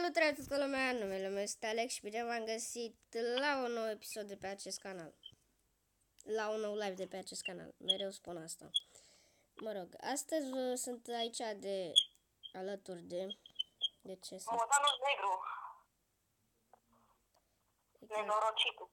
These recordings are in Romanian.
Salutare toată lumea, numele meu este Alex și bine v-am găsit la un nou episod de pe acest canal. La un nou live de pe acest canal, mereu spun asta. Mă rog, astăzi sunt aici alături de ce sunt? Motanul negru. Nenorocitul.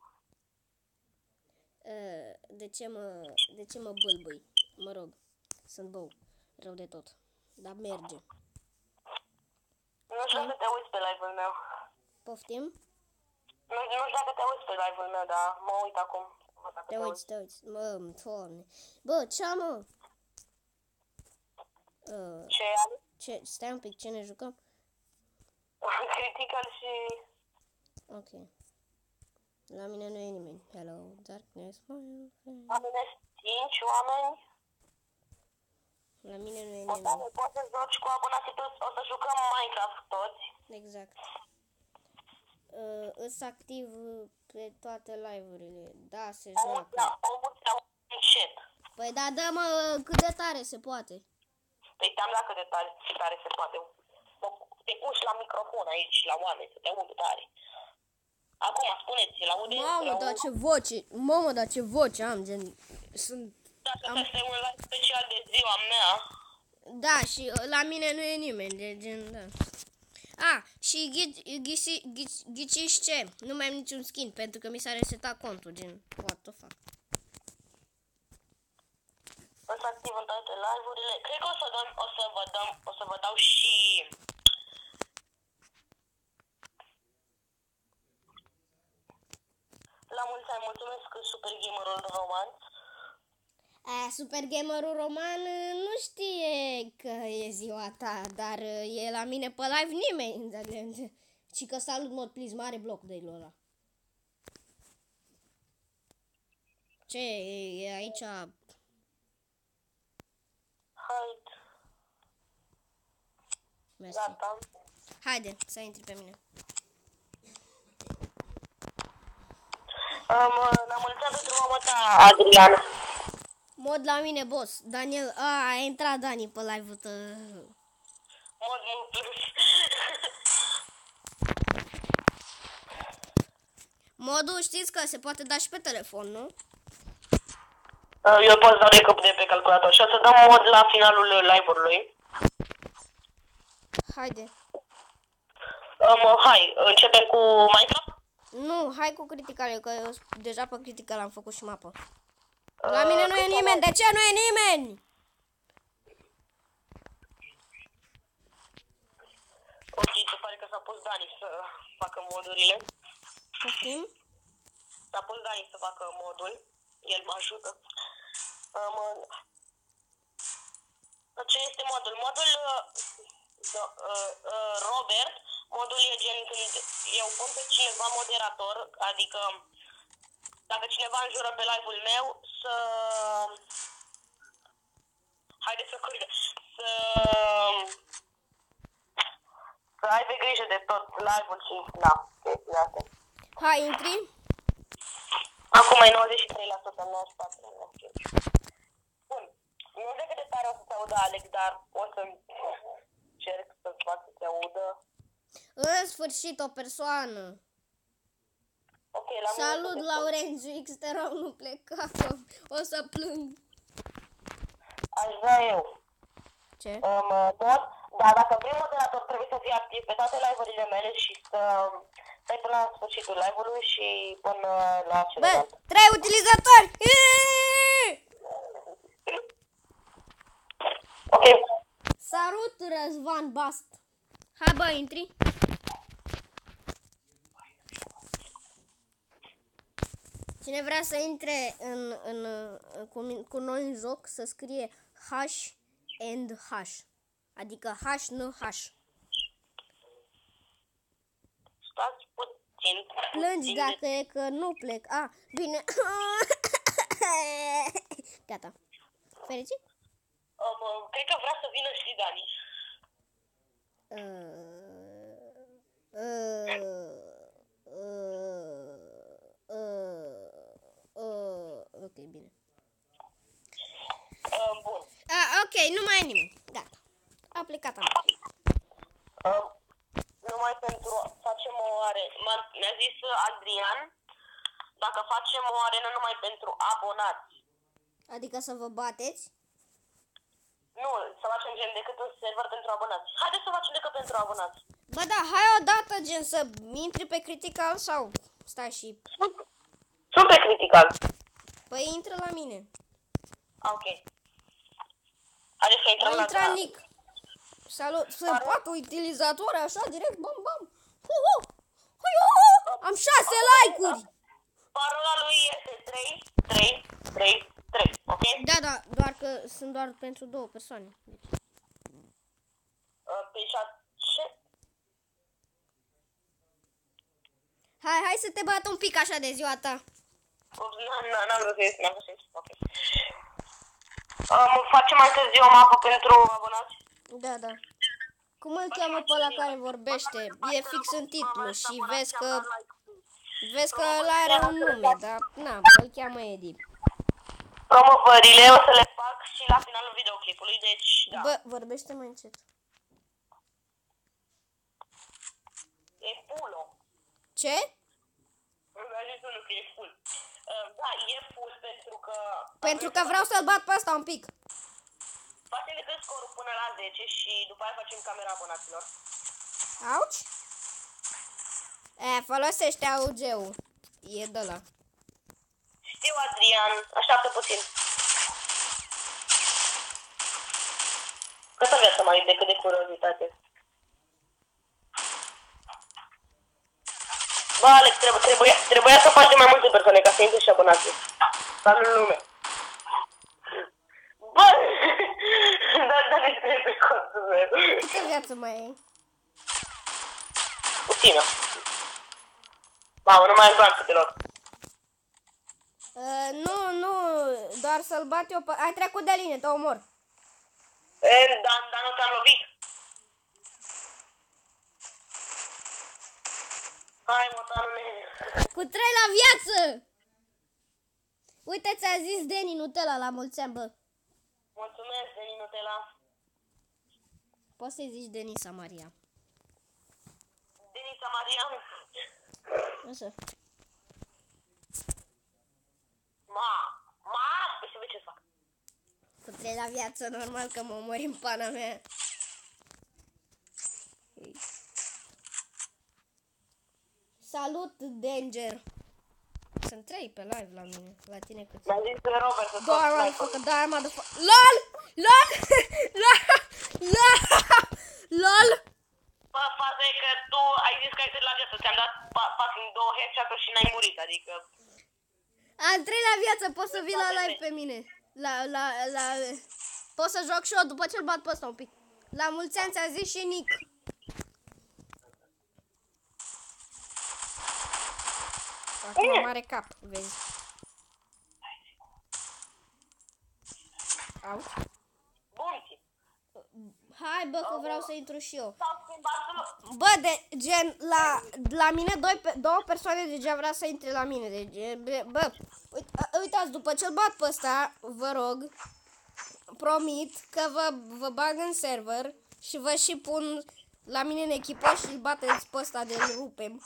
De ce mă bâlbâi? Mă rog, sunt bău, rău de tot, dar merge. Nu știu dacă te uiți pe live-ul meu. Poftim? Nu știu dacă te uiți pe live-ul meu, dar mă uit acum. Te uiți. Mă, Doamne. Bă, ce-am, mă? Ce ai? Stai un pic, ce ne jucăm? Critical și... Ok. La mine nu e nimeni. Hello, darkness. La mine 5 oameni. La mine nu e Poți nimeni. să joci cu abonații toți. O să jucăm Minecraft toți. Exact. Îs activ pe toate live-urile. Da, se joacă. Omul un chat. Păi da, dă-mă cât de tare se poate. Păi te-am dat cât de tare se poate. Te puși la microfon aici, la oameni, să te audă tare. Acum, spuneți, la aude? Mamă, dar ce voce. Mamă, dar ce voce am, gen... Sunt... Asta este un live special de ziua mea. Da, și la mine nu e nimeni, de gen, da. Și ghiciți ce? Nu mai am niciun skin, pentru că mi s-a resetat contul, gen, what the fuck. O să activ în toate live-urile. Cred că o să vă dau și... La mulți ani, mulțumesc Super Gamerul Roman. Super Gamerul Roman nu știe că e ziua ta, dar e la mine pe live nimeni. Și că salut mod please, mare bloc de ăla. Ce, e aici? Haide. Mersi. Gata. Haide, să intri pe mine. La mulți ani pentru mama ta, Adrian. Mod la mine, boss. Daniel, a intrat Dani pe live-ul tău. Mod nu plus. Modul știți că se poate da și pe telefon, nu? Eu pot să dau de pe calculator și o să dăm mod la finalul live-ului. Haide. Hai, începem cu Minecraft? Nu, hai cu Critical, că eu deja pe Critical am făcut și mapă. La mine nu e nimeni, de ce nu e nimeni? Ok, se pare că s-a pus Dani să facă modurile. Poftim? S-a pus Dani să facă modul. El mă ajută. Ce este modul? Modul Robert, modul e gen când eu pun pe cineva moderator, adică dacă cineva înjură pe live-ul meu, haideți să curgă, să aibă grijă de tot live-ul și chestiile astea. Hai, intri. Acum e 93%, 94%. Bun. Nu știu cât de tare o să se audă Alex, dar o să încerc să-ți fac să se audă. În sfârșit, o persoană. Ok, la Salut, Laurențiu X, te rog, nu pleca, că o să plâng. Aș vrea eu. Ce? Tot, dar dacă prin moderator trebuie să fii activ pe toate live-urile mele și să stai până la sfârșitul live-ului și până la celălalt. Bă, 3 utilizatori! Ok. Salut, Răzvan Bast. Hai, bă, intri. Cine vrea să intre cu noi în joc, să scrie hash and hash. Adică hash, nu hash. Stați puțin. Plângi dacă e că nu plec. Bine. Gata. Fericit? Cred că vrea să vină și Dani. Ok, bine. Bun. Ok, nu mai e nimeni. Gata. A plecat am. Numai pentru oare, mi-a zis Adrian, dacă facem o arenă numai pentru abonați. Adică să vă bateți? Nu, să facem gen decât un server pentru abonați. Haideți să facem decât pentru abonați. Bă, da, hai odată, gen, să intri pe Critical sau... Stai și... Sunt pe Critical. Păi intră la mine. Ok. Haideți să intrăm A la intrat Nick. Salut, sunt 4 utilizatori, așa, direct, bam, bam. Am 6 like-uri. Parola lui este 3, 3, 3, 3, ok? Da, da, doar că sunt doar pentru 2 persoane. Deci. Pe ce? Hai să te bat un pic așa de ziua ta. N-am vrut să ies, n-am vrut să ies, ok. Facem mai târziu o mapă pentru abonați? Da, da. Cum îl cheamă pe ăla care vorbește? E fix în titlu și vezi că ăla are un nume, dar na, îl cheamă Edi. Promovările o să le fac și la finalul videoclipului, deci da. Bă, vorbește mai încet. E full-o. Ce? Mi-a zis unul că e full. Da, e full pentru că... Pentru că vreau să-l bat pe ăsta un pic. Facem decât scorul până la 10 și după aia facem camera abonaților. Auci? Folosește AUG-ul. E de la. Știu, Adrian, așteaptă puțin. Câtă viață mai decât de curiozitate. Bă, Alex, trebuia să facem mai multe persoane ca să intre și abonații. Dar nu lume. Bă, dar ne trebuie contul meu. Câte viață mai ai? Puțină. Mamă, nu mai am bani câtelor. Nu, doar să-l bat eu pe... Ai trecut de linie, te omor. Dar nu te-am lovit. Hai, motanule. Cu 3 la viață! Uite, ți-a zis Deni Nutella la mulți ani, bă. Mulțumesc, Deni Nutella. Poți să-i zici Denisa Maria. Denisa Maria. Așa. Păi să vezi ce fac. Cu 3 la viață, normal că mă omori în pana mea. Salut, Danger. Sunt 3 pe live la mine. La tine cât? Mi-a zis Robert să Doar mă facă, doar mă facă. LOL! LOL! LOL! Bă, faza e că tu ai zis că ai trei la viață. Ți-am dat fucking 2 headshot-uri și n-ai murit, adică... Am 3 la viață, poți să vii la live pe mine. Pot să joc și eu după ce-l bat pe ăsta un pic. La mulți ani ți-a zis și Nick. Acum mare cap, vezi. Au. Bunti. Hai bă, că vreau să intru și eu. S-au schimbat. Bă, de gen, la mine două persoane deja vrea să intre la mine. Deci, bă, uitați, după ce-l bat pe ăsta, vă rog, promit că vă bag în server și vă și pun la mine în echipă și îl bateți pe ăsta de-l rupem.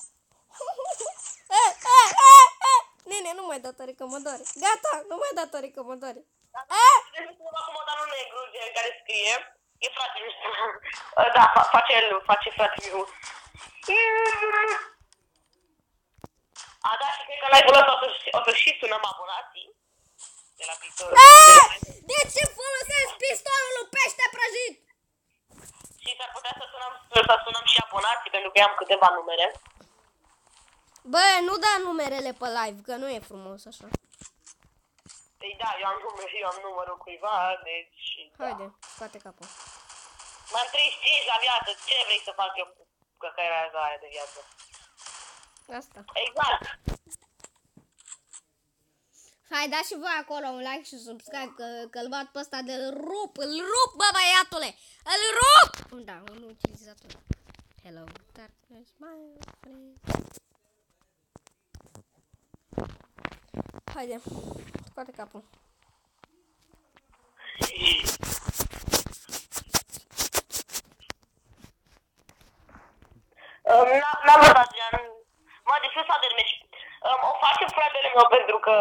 Nene, nu mai da tare că mă doare. Gata, nu mai da tare că mă doare. Deci nu acum motanul negru care scrie. E fratele meu. Da, face fratele meu. A, da, și cred că live-ul ăsta o să și sunăm abonații. De la viitor. De ce folosesc pistolul lui pește prăjit? Și s-ar putea să sunăm și abonații, pentru că am câteva numere. Bă, nu da numerele pe live, că nu e frumos așa. Păi da, eu am numărul cuiva, deci... Haide, scoate capul. M-am 35 la viață, ce vrei să fac eu cu căcăirea aia de viață? Asta. Exact. Hai, dați și voi acolo un like și subscribe, că-l bat pe ăsta de-l rup, bă, băiatule! Îl rup! Da, un utilizator. Hello, darkness, my friend. Haide, scoate capul. N-am văzut, Adrian. Mă, de ce s-a dermeci? O face fratele meu pentru că...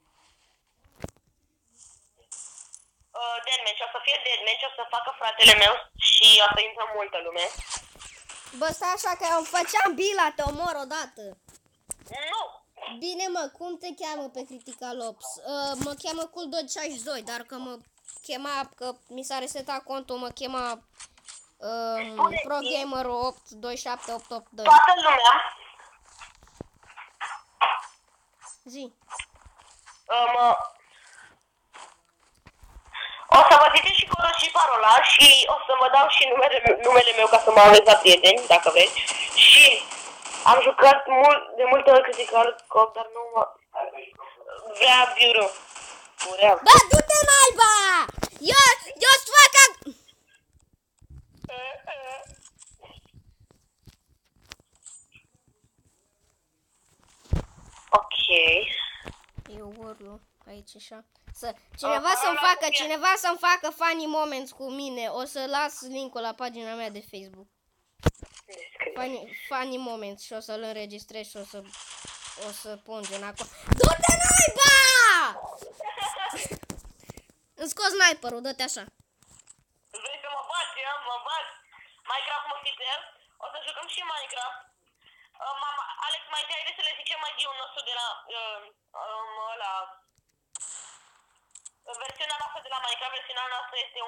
Deadmatch, o să fie deadmatch, o să facă fratele meu și o să intră multă lume. Bă, stai așa că eu făceam bila, te omor odată. Nu! Bine, mă, cum te cheamă pe Critical Ops? Mă cheamă Cool262, dar că mă chema, că mi s-a resetat contul, mă chema ProGamer 827882. Toată lumea, Zi. o să vă ziceți și codul și parola și o să vă dau și numele meu ca să mă aveți la prieteni, dacă vreți. Și am jucat de multe ori Critical Cop, dar nu mă... Vrea Bureau. Bă, du-te naiba! Eu-ți fac Ok. Eu urlu aici așa. Cineva să-mi facă funny moments cu mine. O să las link-ul la pagina mea de Facebook. Funny moments și o să-l înregistrez și o să pun gen acolo. Du-te naiba! Îmi scos sniperul, dă-te așa. Vrei să mă bați, mă bați? Minecraft multiplayer? O să jucăm și Minecraft. Alex, mai întâi haideți să le zicem ID-ul nostru de la... versiunea noastră de la Minecraft, versiunea noastră este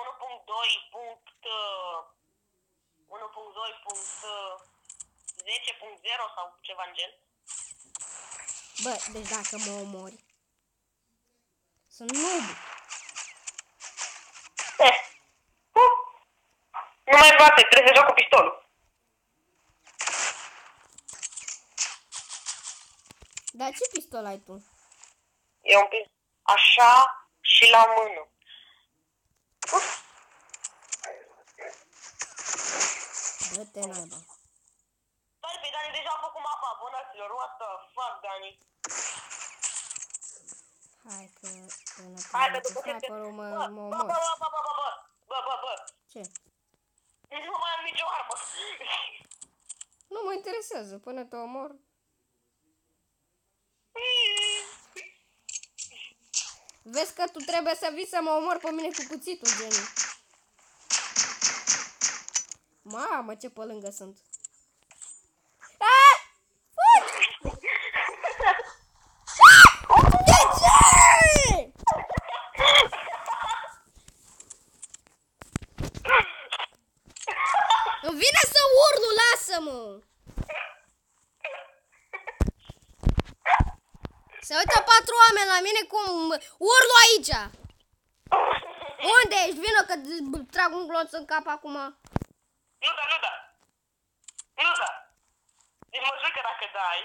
1.2.10.0 sau ceva în gen. Bă, deci dacă mă omori, sunt noob. Nu mai bate, trebuie să joc cu pistolul. Dar ce pistol ai tu? E un pic așa și la mână. Dă-te naiba. Stai, pe Dani deja a făcut mapa abonaților. What the fuck, Dani? Hai că până Hai, pe după ce... sniperul mă omor. Bă. Ce? Nu mai am nicio armă. Nu mă interesează, până te omor. Vezi că tu trebuie să vii să mă omor pe mine cu cuțitul, genii. Mamă, ce pe lângă sunt. De ce? Îmi vine să urlu, lasă-mă! Se uită 4 oameni la mine cum urlu aici! Unde ești? Vină că trag un glonț în cap acum. Nu da. Deci mă jur că dacă dai...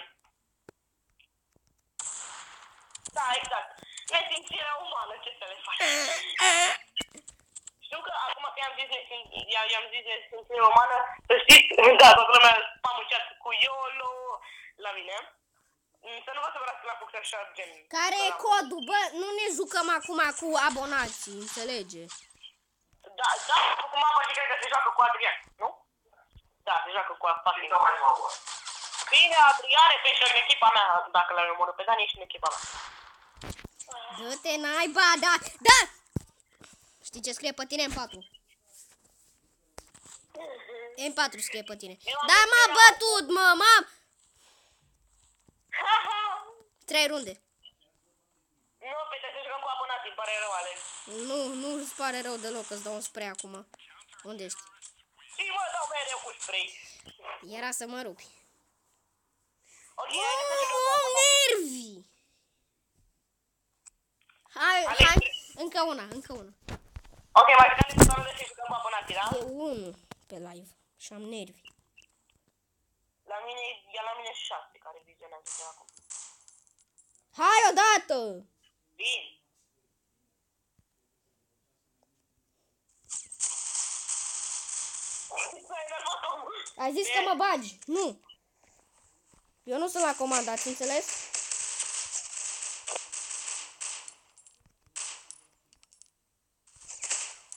Da, exact. Nesimțirea umană, ce să le faci? Știu că acum că i-am zis nesimțirea umană, să știți, da, toată lumea m-am încercat cu YOLO la mine. Să nu vă supărați că l-am făcut așa, gen... Care e codul? Bă, nu ne jucăm acum cu abonații, înțelege? Da, acum mă cred că se joacă cu Adrian, nu? Da, se joacă cu Adrian. Bine, Adrian e pește în echipa mea, dacă l-ai omorât pe Dani, ești în echipa mea. Dă-te naiba, da! Știi ce scrie pe tine? M4. M4 scrie pe tine. Da, m-a bătut, m-am... 3 runde. Nu, pe te jucăm cu abonații, îmi pare rău, Alex. Nu îți pare rău deloc că-ți dau un spray acum. Unde ești? Și mă dau mereu cu spray. Era să mă rupi. Ok, hai să jucăm cu abonații. Nervi! Hai, încă una. Ok, mai bine să doar să jucăm cu abonații, da? E 1 pe live și am nervi. La mine 6 care vizionează de acum. Hai odată! Bine. Ai zis că mă bagi. Nu. Eu nu sunt la comandă, ați înțeles?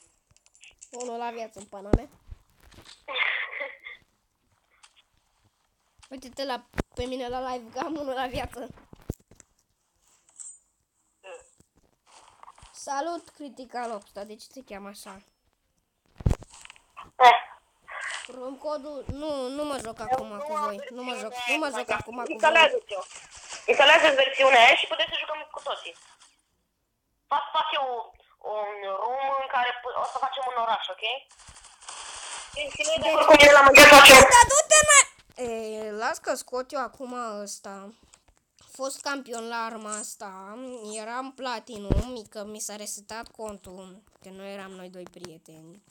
Unul la viață în pana mea. Uite-te pe mine la live, că am unul la viață. Salut, Critical Opsta, de ce te cheamă așa? Codul, nu mă joc acum cu voi, nu mă joc acum cu voi. Instalează versiunea aia și puteți să jucăm cu toții. Fac eu un room în care o să facem un oraș, ok? Cu mine la mâncat facem... Da, du-te, las că scot eu acum ăsta. Fost campion la arma asta, eram platinum, că mi s-a resetat contul, că noi eram noi doi prieteni.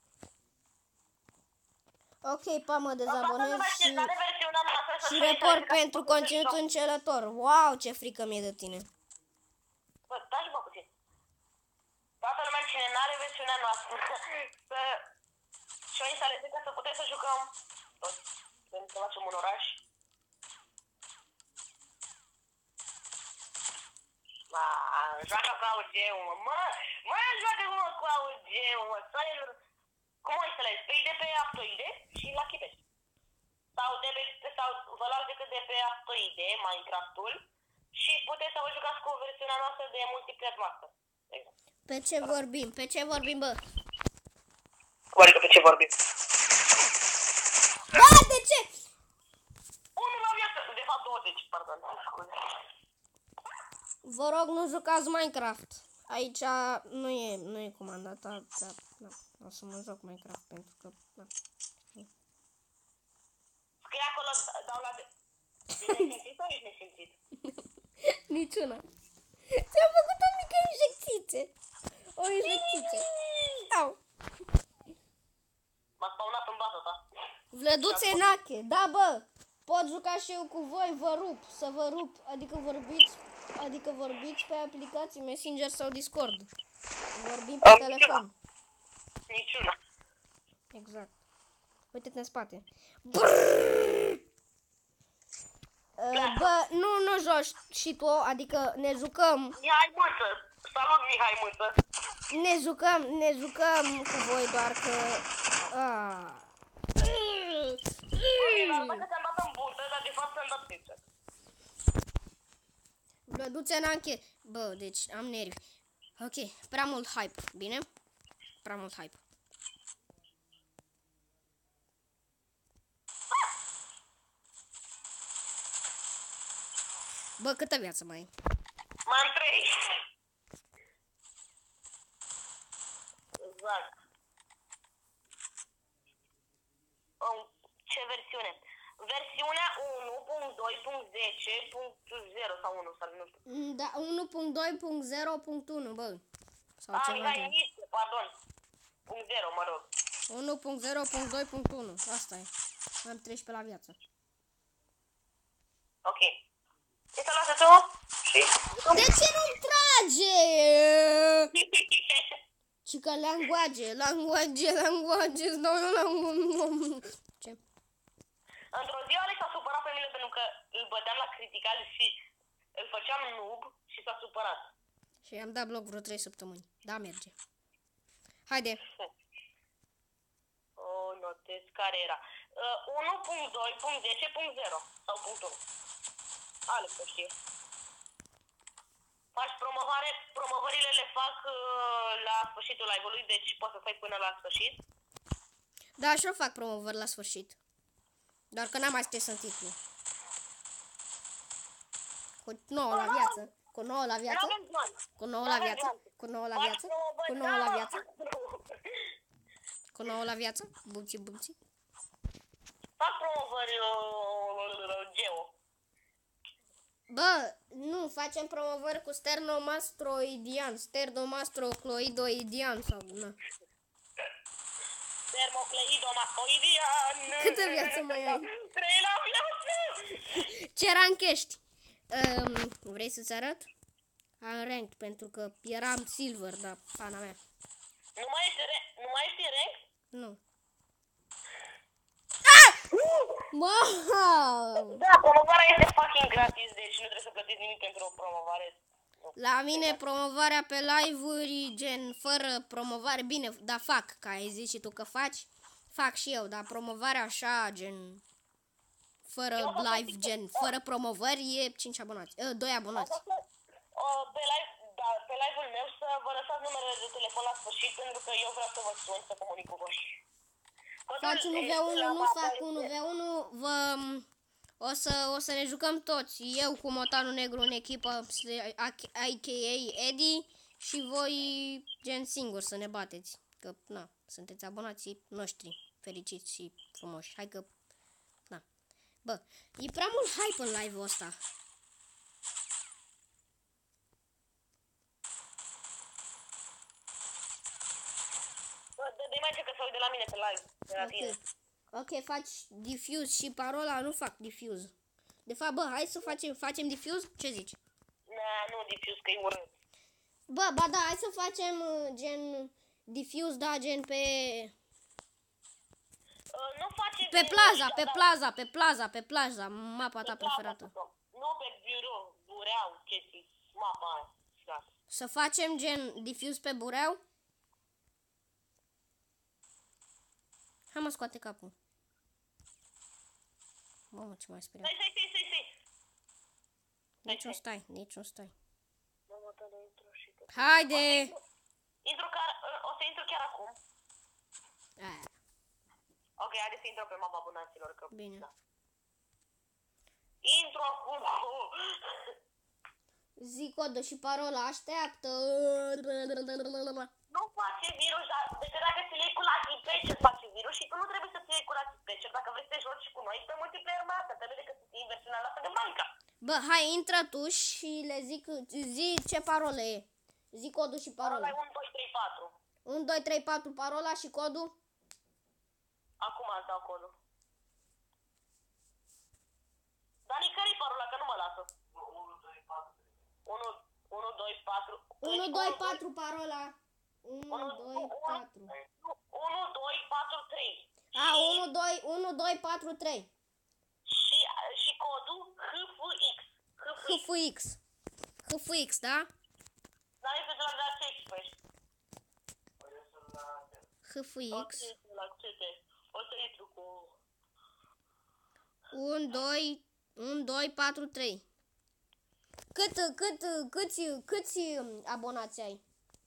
Ok, pa, mă dezabonez și report pentru conținut încelător. Wow, ce frică mi-e de tine. Bă, stai bă puțin. Toată lumea cine n-are versiunea noastră să o instaleze ca să putem să jucăm toți. Pentru să facem un oraș. Joacă cu AUG-ul, mă, joacă cu AUG-ul, mă, cum o instalezi? Păi de pe Aptoide și la Chipești. Sau vă luați decât de pe Aptoide, Minecraft-ul, și puteți să vă jucați cu versiunea noastră de multiplayer master. Exact. Pe ce vorbim? Pe ce vorbim, bă? Adică pe ce vorbim? Bă, de ce? Unul la viață, de fapt 20, pardon, scuze. Vă rog, nu jucați Minecraft. Aici nu e comandata, dar o să mă joc Minecraft pentru că... Da. Scrie acolo, dau la... Ești nesimțit sau ești nesimțit? Niciuna. Ți-am făcut o mică injecțiță. O injecțiță. Au. M-a spawnat în baza ta. Vlăduțe Nache. Da, bă. Pot juca și eu cu voi, vă rup. Să vă rup. Adică vorbiți pe aplicații Messenger sau Discord. Vorbim pe telefon. Niciuna. Exact. Uite-te în spate. Bă, nu joci și tu, adică ne jucăm. Mihai Mâță. Salut, Mihai Mâță. Ne jucăm cu voi, doar că... Bă, că ți-am dat în burtă, dar de fapt ți-am dat pizza. Du-ți în anche. Bă, deci am nervi. Ok, prea mult hype, bine? Prea mult hype. Bă, câtă viață mai ai? Mai am 3. Exact. Ce versiune? Versiunea 1.2.10.0 sau 1 sau nu știu. Da, 1.2.0.1, bă. Sau ceva Mihai, niște, pardon. 0, mă rog. 1.0.2.1, asta e. Am 13 la viață. Ok. Instalează tu și... De ce nu-mi trage? Și că langoage, ce? Într-o zi Alex s-a supărat pe mine pentru că îl băteam la critical și îl făceam noob și s-a supărat. Și i-am dat bloc vreo 3 săptămâni. Da, merge. Haide. Notez care era. 1.2.10.0 sau .1. Alex o știe. Faci promovare, promovările le fac la sfârșitul live-ului, deci poți să stai până la sfârșit. Da, și eu fac promovări la sfârșit. Doar că n-am mai scris în titlu. Cu 9 la viață. Cu 9 la viață. Cu 9 la viață. Cu 9 la viață. Cu 9 la viață. Cu 9 la viață. Bumții. Fac promovări Geo. Bă, nu, facem promovări cu sternomastroidian, sternomastrocloidoidian sau na. Termocleidomastoidian. Câtă viață mai ai? 3 la viață. Ce rank ești? Vrei să-ți arăt? Am ranked pentru că eram silver, dar pana mea. Nu mai ești în rank? Nu. Wow! Da, promovarea este fucking gratis, deci nu trebuie să plătiți nimic pentru o promovare. La mine promovarea pe live-uri, gen, fără promovare, bine, dar fac, ca ai zis și tu că faci, fac și eu, dar promovarea așa, gen, Fără live, gen, fără promovări, e 5 abonați. 2 abonați. Pe live-ul meu să vă lăsați numerele de telefon la sfârșit, pentru că eu vreau să vă sun, să comunic cu voi. Faci 1v1, nu fac 1v1, o să ne jucăm toți. Eu cu Motanul Negru în echipă, a.k.a. Eddie, și voi gen singur să ne bateți. Că, na, sunteți abonații noștri, fericiți și frumoși. Hai că, na. Bă, e prea mult hype în live-ul ăsta. De mai ce că se uit de la mine pe live, de la tine. Ok, faci diffuse și parola, nu fac diffuse. De fapt, bă, hai să facem diffuse? Ce zici? Nu diffuse, că e urât. Bă, ba da, hai să facem gen diffuse, da, gen pe... Nu face... Pe plaza, mapa ta preferată. Nu pe birou, bureau, chestii, mapa aia. Da. Să facem gen diffuse pe bureau? Hai mă, scoate capul. Mamă, ce mai speriat. Stai. Nici nu stai. Mamă, tău, intru și tu. Haide! O să intru chiar acum. Aia. Ok, haideți să intru pe mapa abonaților. Că, Bine. Da. Intru acum. Zi codul și parola, așteaptă. Nu face virus, dar decât dacă ți-l iei cu Lucky Patcher face virus și tu nu trebuie să ți iei cu Lucky Patcher dacă vrei să te joci cu noi pe multiplayer masa, trebuie decât să ții versiunea noastră de banca. Bă, hai, intră tu și le zic, zi ce parolă e. Zi codul și parola. Parola e 1, 2, 3, 4. 1, 2, 3, 4 parola și codul? Acum îți dau codul. Dani, care-i parola? Că nu mă lasă. 1, 2, 4. 1, 2, 4 parola. 1, 2, 4. 1, 2, 4, 3. A, 1, 2, 4, 3. Și codul HFX. HFX. HFX, da? Dar e de la 16. HFX. O să intru cu... 1, 2, 4, 3. Câți abonați ai?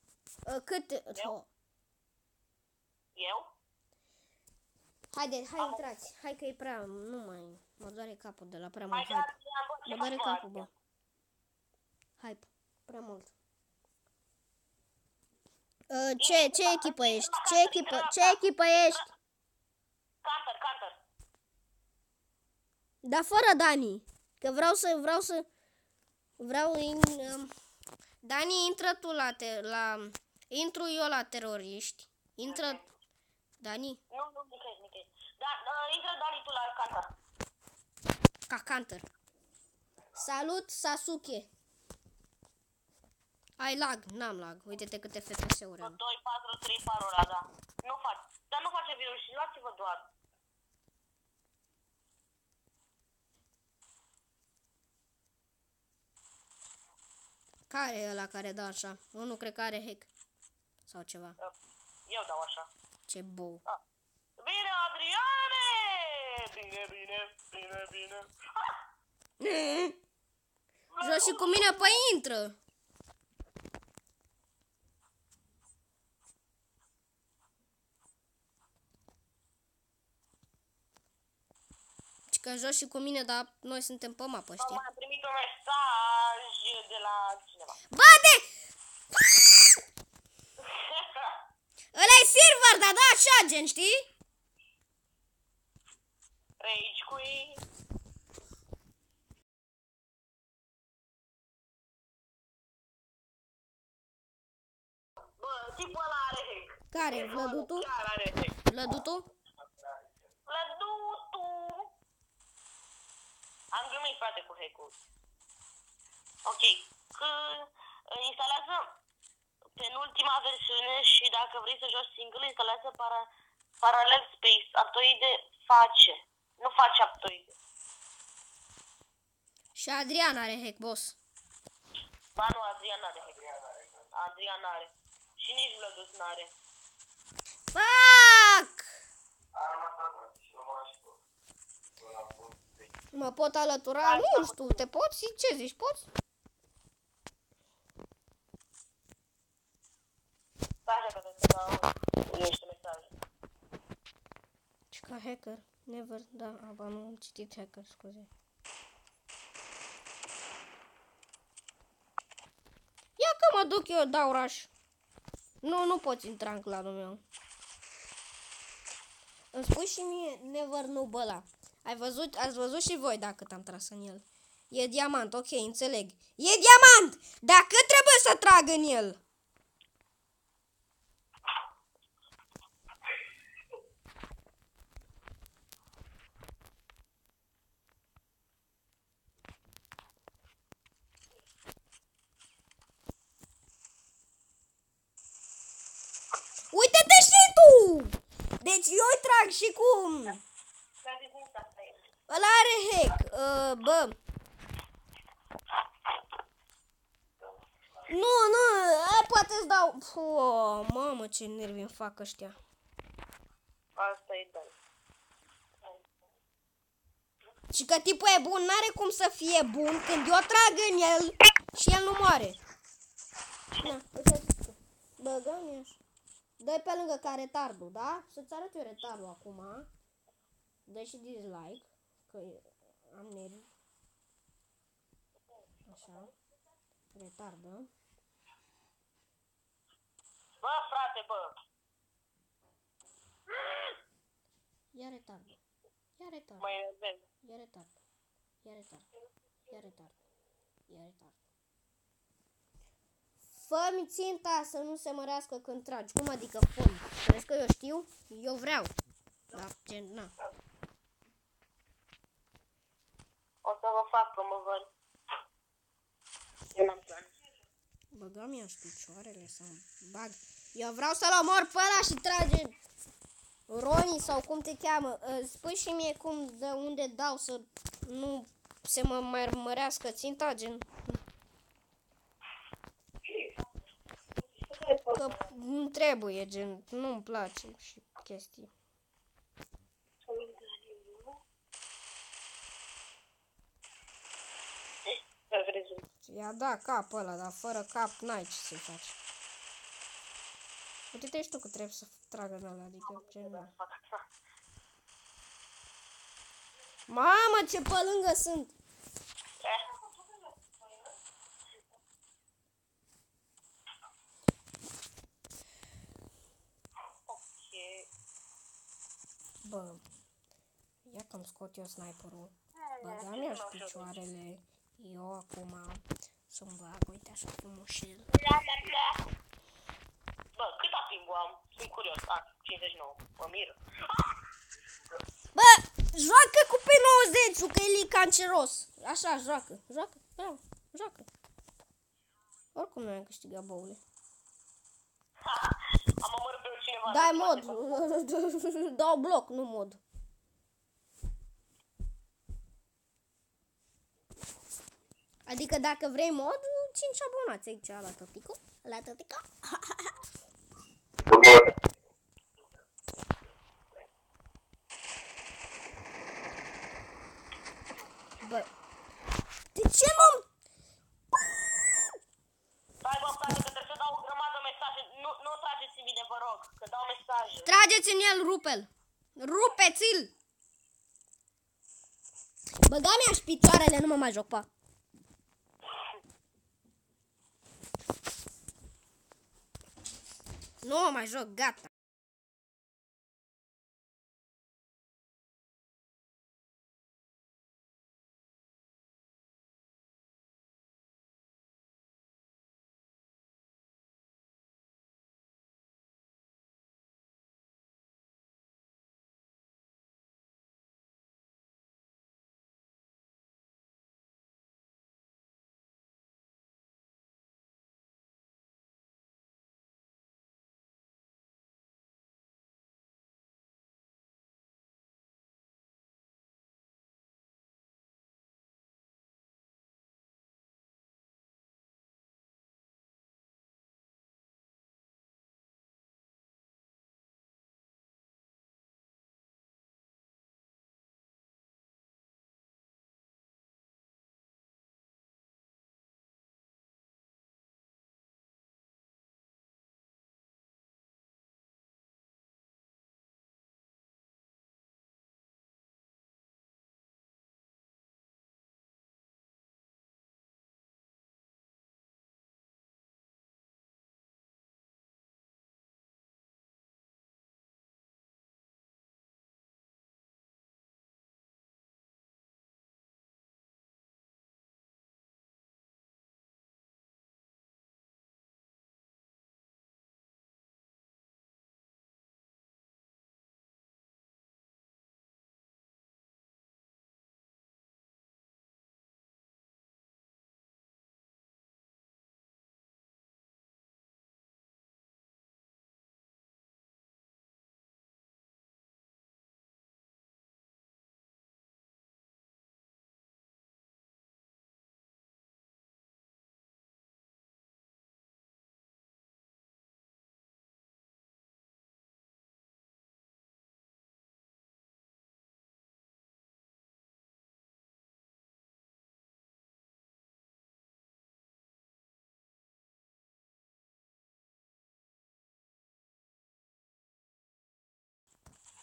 Eu? Hai intrați. Hai că e prea, nu mai, mă doare capul de la prea mult hype. Mă Hai, doare capul, bă. Hype, prea mult. Ce echipă ești? Ce echipă ești? Counter. Dar fără Dani. Că Dani, intră tu intru eu la teroriști. Intră Dani. Nu, nicăieri. Da, intră Dani tu la Counter. Ca Counter. Salut, Sasuke. Ai lag? N-am lag. Uite-te câte FPS-uri am. 2, 4, 3 parola, da. Dar nu face virus și luați-vă doar. Care e ăla care dă așa? Unul cred că are hack. Sau ceva. Eu dau așa. Ce bou. Bine, Adriane! Bine. Joci și cu mine? Păi intră! Că joci și cu mine, dar noi suntem pe mapă, știi? Am primit un mesaj de la cineva. Bate! Ăla-i server, dar da așa, gen, știi? Rage Queen. Bă, tipul ăla are hack. Care? Vlădutu? Chiar are hack. Vlădutu? Am glumit, frate, cu hack-ul. Ok. Că instalează penultima versiune și dacă vrei să joci single, instalează Parallel Space. Aptoide face. Nu face aptoide. Și Adrian are hack, boss. Ba nu, Adrian are hack. Adrian are. Și nici Vlădus n-are. Fuck! Mă pot alătura? Hai, Nu da, știu, te poți? Ce zici, poți? Stai așa că te dau niște mesaje. Și ca hacker. Never, da, am citit hacker, scuze. Ia că mă duc eu, dau rush. Nu poți intra în clanul meu. Îmi spui și mie never noob ăla. Ați văzut și voi dacă am tras în el. E diamant, ok, înțeleg. E diamant! Dacă trebuie să trag în el. Uite-te și tu! Deci eu îi trag și cum? Ăla are hack. Bă. Nu, poate îți dau... Mamă, ce nervi îmi fac ăștia. Asta e dai. Și că tipul e bun, n-are cum să fie bun când eu trag în el și el nu moare. Na, uite. Băgăm așa. Dă-i pe lângă ca retardul, da? Să-ți arăt eu retardul acum. Dă și dislike, că am nervi. Așa. Retardă. Bă, frate, bă. Ia retardă. Ia retardă. Mă enervez. Ia retardă. Ia retardă. Ia retardă. Ia retardă. Fă-mi ținta să nu se mărească când tragi. Cum adică fă-mi? Crezi că eu știu? Eu vreau. Da, gen, na. O să vă fac promovări. Eu n-am plan. Băgam eu picioarele să bag. Eu vreau să-l omor pe ăla și trage Roni sau cum te cheamă. Spui și mie cum, de unde dau să nu se mai mărească ținta, gen. Că nu trebuie, gen, nu-mi place și chestii. Ia da cap ăla, dar fără cap n-ai ce să-i faci. Uite-te și tu că trebuie să tragă în ăla, adică gen. Mamă, ce pe lângă sunt! Bă, ia că-mi scot eu sniperul. Băgam eu și picioarele. Eu acum să-mi bag, uite așa frumușel. Bă, cât timp am? Sunt curios. 59. Mă miră. Bă, joacă cu P90-ul, că e canceros. Așa, joacă. Joacă, bravo, joacă. Oricum noi am câștigat boule. Am omorât pe cineva. Dai mod. Dau bloc, nu mod. Adică dacă vrei mod, 5 abonați aici la tăticu. La tăticu. Bă, de ce nu? Stai, bă, frate, că trebuie să dau o grămadă mesaje. Nu trageți în mine, vă rog, că dau mesaje. Trageți în el, rupe-l. Rupeți-l. Băga-mi aș picioarele, nu mă mai joc, pa. Nu mă mai joc, gata.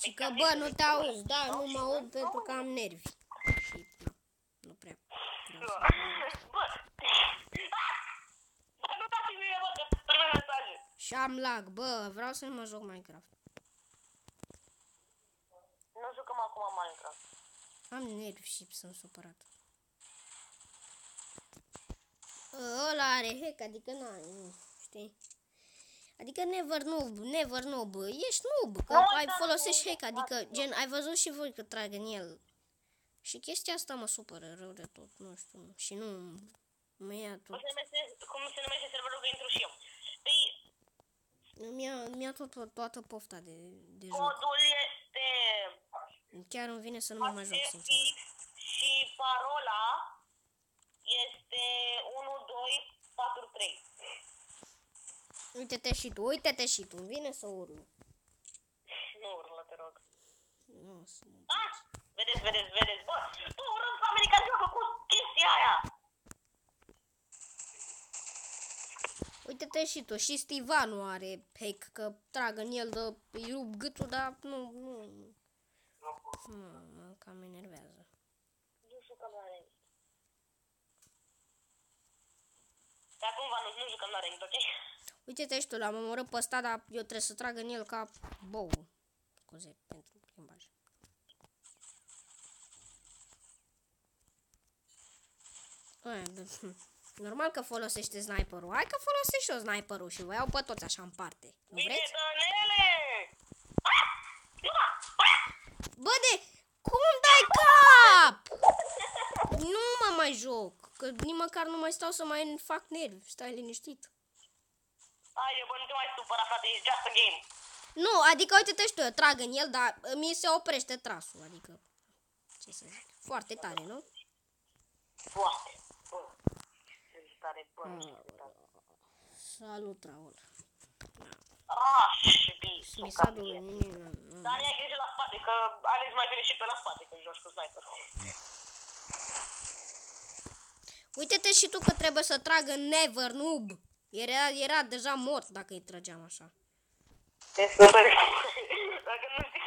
Și că, bă, nu te auzi, da, nu mă aud pentru că am nervi. Și, nu prea vreau să Bă! Dar nu dați mie, bă, că primesc mesaje. Și am lag, bă, vreau să nu mă joc Minecraft. Nu jucăm acum Minecraft. Am nervi și sunt supărat. Ăla are hack, adică nu, știi? Adică never noob, ești noob, că ai folosești hack, adică gen, ai văzut și voi că trag în el. Și chestia asta mă supără rău de tot, nu știu, și nu mă ia tot. Cum se numește serverul, că intru și eu. Păi, Mi-a toată pofta de joc. codul este Chiar îmi vine să nu mă mai joc, sincer. și parola este 1243. Uite-te și tu, îmi vine să urlu. Nu urlă, te rog. Nu, să mă... Vedeți, bă, tu urând pe americani joacă cu chestia aia. Uite-te și tu, și Stivanu are hack, că trag în el de îi rup gâtul, dar nu. Mă cam enervează. Nu jucăm la Ranked. Dar acum, Vanu, nu jucăm la Ranked, ok? Uite-te și tu, l-am omorât pe ăsta, dar eu trebuie să trag în el ca bou. Scuze pentru limbaj. Normal că folosește sniperul. Hai că folosești și eu sniperul și vă iau pe toți așa în parte. Nu vreți? Bă, de cum dai cap? Nu mă mai joc. Că nici măcar nu mai stau să mai fac nervi. Stai liniștit. Haide, bă, nu te mai supăra, frate, it's just a game. Nu, adică uite-te și tu, eu trag în el, dar mi se oprește trasul. Adică, ce să zic, foarte tare, nu? Foarte. Bă. Tare, bă. Salut, Raul. Și bine. Mi s-a dus. Dar ai grijă la spate, că Alex mai vine și pe la spate când joci cu sniper. Uite-te și tu că trebuie să tragă Never Noob. Era deja mort dacă îi trăgeam așa. Te super. Dacă nu știi.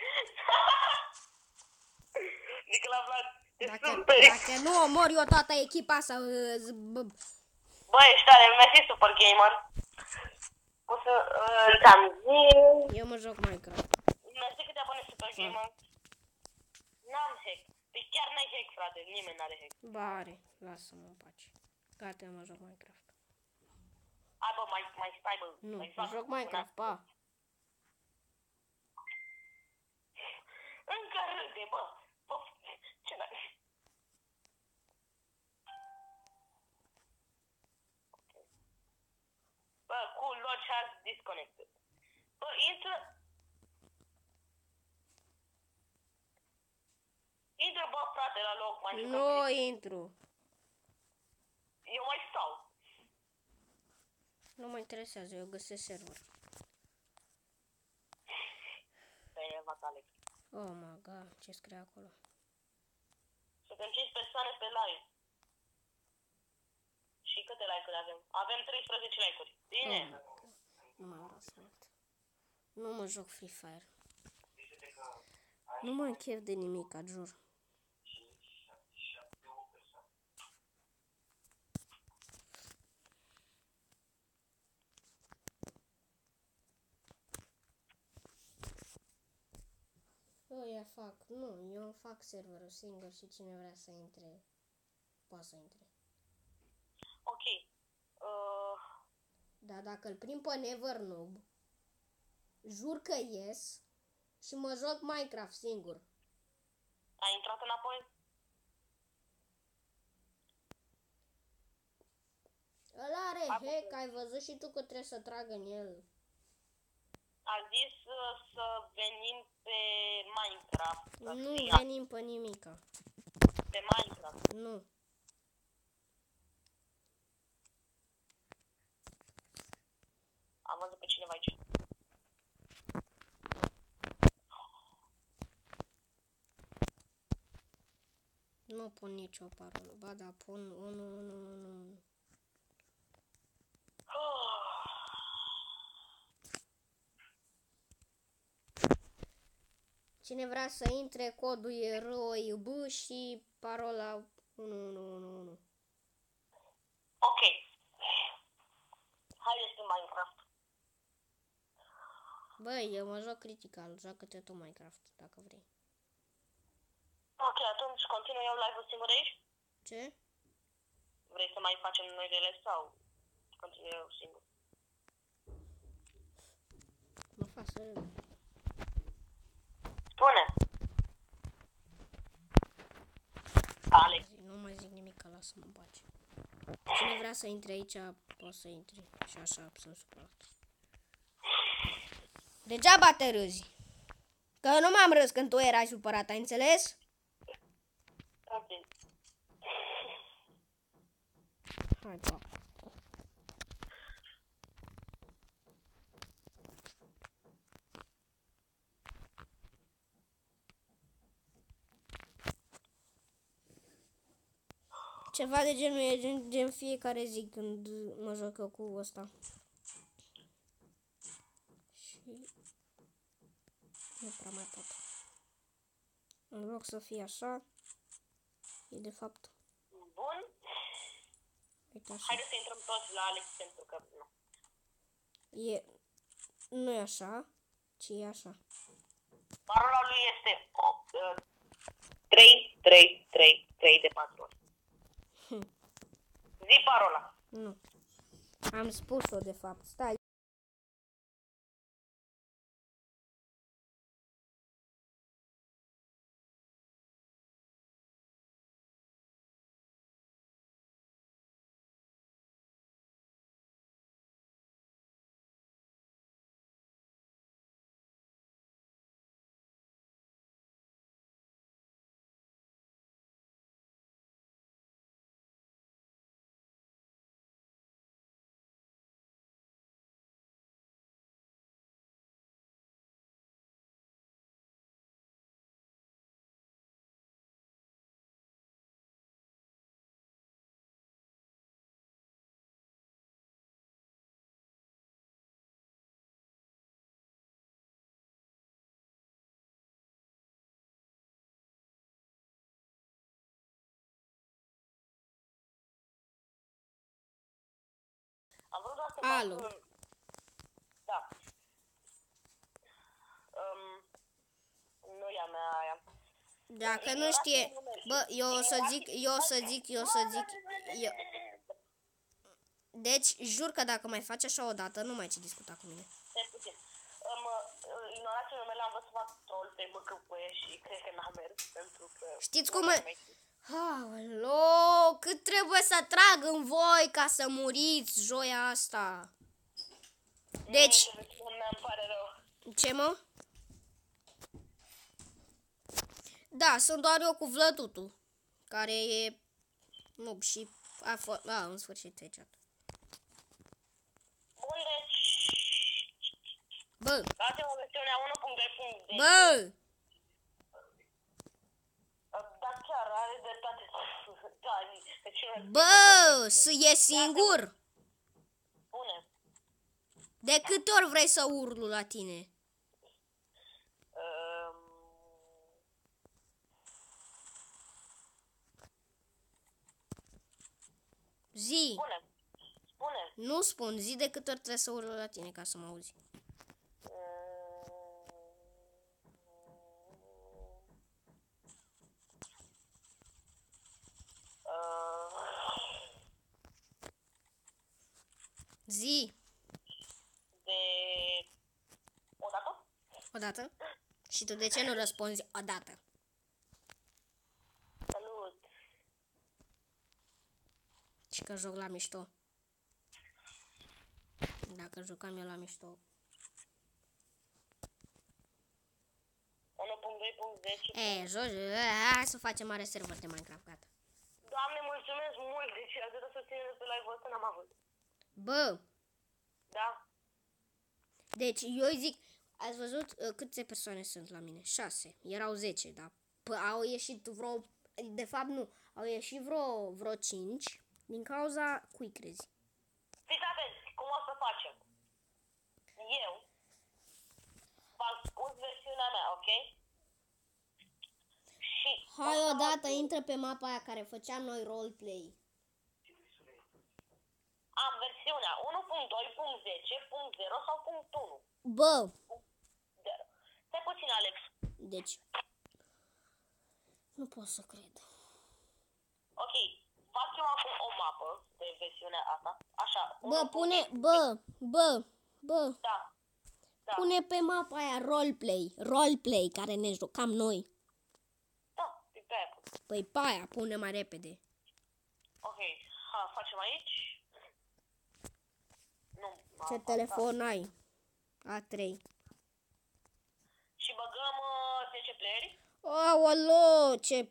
Zic la Vlad. Dacă nu omor eu toată echipa asta. Bă, ești tare, mersi Super Gamer. O să ți-am zis. Eu mă joc Minecraft. Mersi că te abonezi Super Gamer. N-am hack. Păi chiar n-ai hack, frate. Nimeni n-are hack. Ba are, lasă-mă în pace. Gata, eu mă joc Minecraft. Hai bă, mai stai bă. Nu, mai mă joc Minecraft, pa. Încă râde, bă. Bă, ce n-ai? Bă, cool, launch has disconnected. Bă, intră, bă, frate, la loc, mai jucăm. Nu intru. Eu mai stau. Nu mă interesează, eu găsesc server. Te-ai enervat, Alex. Oh my god, ce scrie acolo? Suntem 5 persoane pe live. Și câte like-uri avem? Avem 13 like-uri. Bine. Nu mai vreau să uit. Nu mă joc Free Fire. Nu mă închef de nimic, jur. Eu fac, nu, eu fac serverul singur și cine vrea să intre, poate să intre. Ok. Dar dacă îl prind pe Never Noob, jur că ies și mă joc Minecraft singur. Ai intrat înapoi? Ăla are hack, ai văzut și tu că trebuie să tragă în el. A zis să venim pe Minecraft. Nu venim pe nimica. Pe Minecraft. Nu. Am văzut pe cineva aici. Nu pun nicio parolă. Ba da, pun 1. Cine vrea să intre, codul e ROIB și parola 1111. Ok. Haideți pe Minecraft. Băi, eu mă joc critical, joacă-te tu Minecraft, dacă vrei. Ok, atunci continui eu live-ul singur aici? Ce? Vrei să mai facem noi de live sau continui eu singur? Mă fac să râd. Spune. Alex. Nu mai zic nimic, că lasă-mă în pace. Cine vrea să intre aici, poate să intre. Și așa, sunt supărat. Degeaba te râzi. Că nu m-am râs când tu erai supărat, ai înțeles? Ok. Hai, pa. Ceva de genul e gen fiecare zi când mă joc eu cu ăsta. Și nu prea mai pot. În loc să fie așa, e de fapt, Bun. uite așa. Haideți să intrăm toți la Alex pentru că nu. Nu e așa, ci e așa. Parola lui este 3, 3, 3, 3 de 4 ori. Zi parola. Nu. Am spus-o de fapt. Stai. Am vrut doar să Alo. fac... Da. Nu e a mea aia. Dacă nu știe, bă, eu o să zic. Deci, jur că dacă mai faci așa o dată, nu mai ce discuta cu mine. Stai puțin. Ignorați numele, am vrut să fac troll pe măcăpuie și cred că n-a mers pentru că... Știți cum Alo, cât trebuie să trag în voi ca să muriți joia asta? Deci, Îmi pare rău. ce mă? Da, sunt doar eu cu Vlădutu, care e noob și a fost, în sfârșit treceat. Bun, deci... Bă, Dați-mă versiunea 1.2.10. bă, Dar chiar are dreptate. Da, deci... bă, e singur. Bune. De câte ori vrei să urlu la tine? Zi, Spune. Spune. nu spun, zi de câte ori trebuie să urlu la tine ca să mă auzi. Zi, De... O dată? odată. Și tu de ce nu răspunzi odată? Salut. Și că joc la mișto. Dacă jucam eu la mișto. 1.2.10. Hai să facem mare server de Minecraft, gata. Doamne, mulțumesc mult. Deci atâta susținere pe live-ul ăsta n-am avut. Bă, Da? deci eu îi zic, ați văzut câte persoane sunt la mine? 6. Erau 10, dar au ieșit vreo, de fapt nu, au ieșit vreo 5 din cauza cui crezi? Fiți atenți, cum o să facem? Eu v-am spus versiunea mea, ok? și... Hai odată, intră pe mapa aia care făceam noi roleplay. Am versiunea 1.2.10.0 sau .1. Bă, Stai puțin, Alex. deci, nu pot să cred. Ok, fac eu acum o mapă de versiunea asta. Așa. Bă, 1.10. pune, bă, Da. Da. pune pe mapa aia roleplay, care ne jucam noi. Da, pe aia pun. Păi pe aia, pune mai repede. Ok, facem aici. Nu. Ce telefon ai? A3. Și băgăm 10 playeri. Aoleo, ce...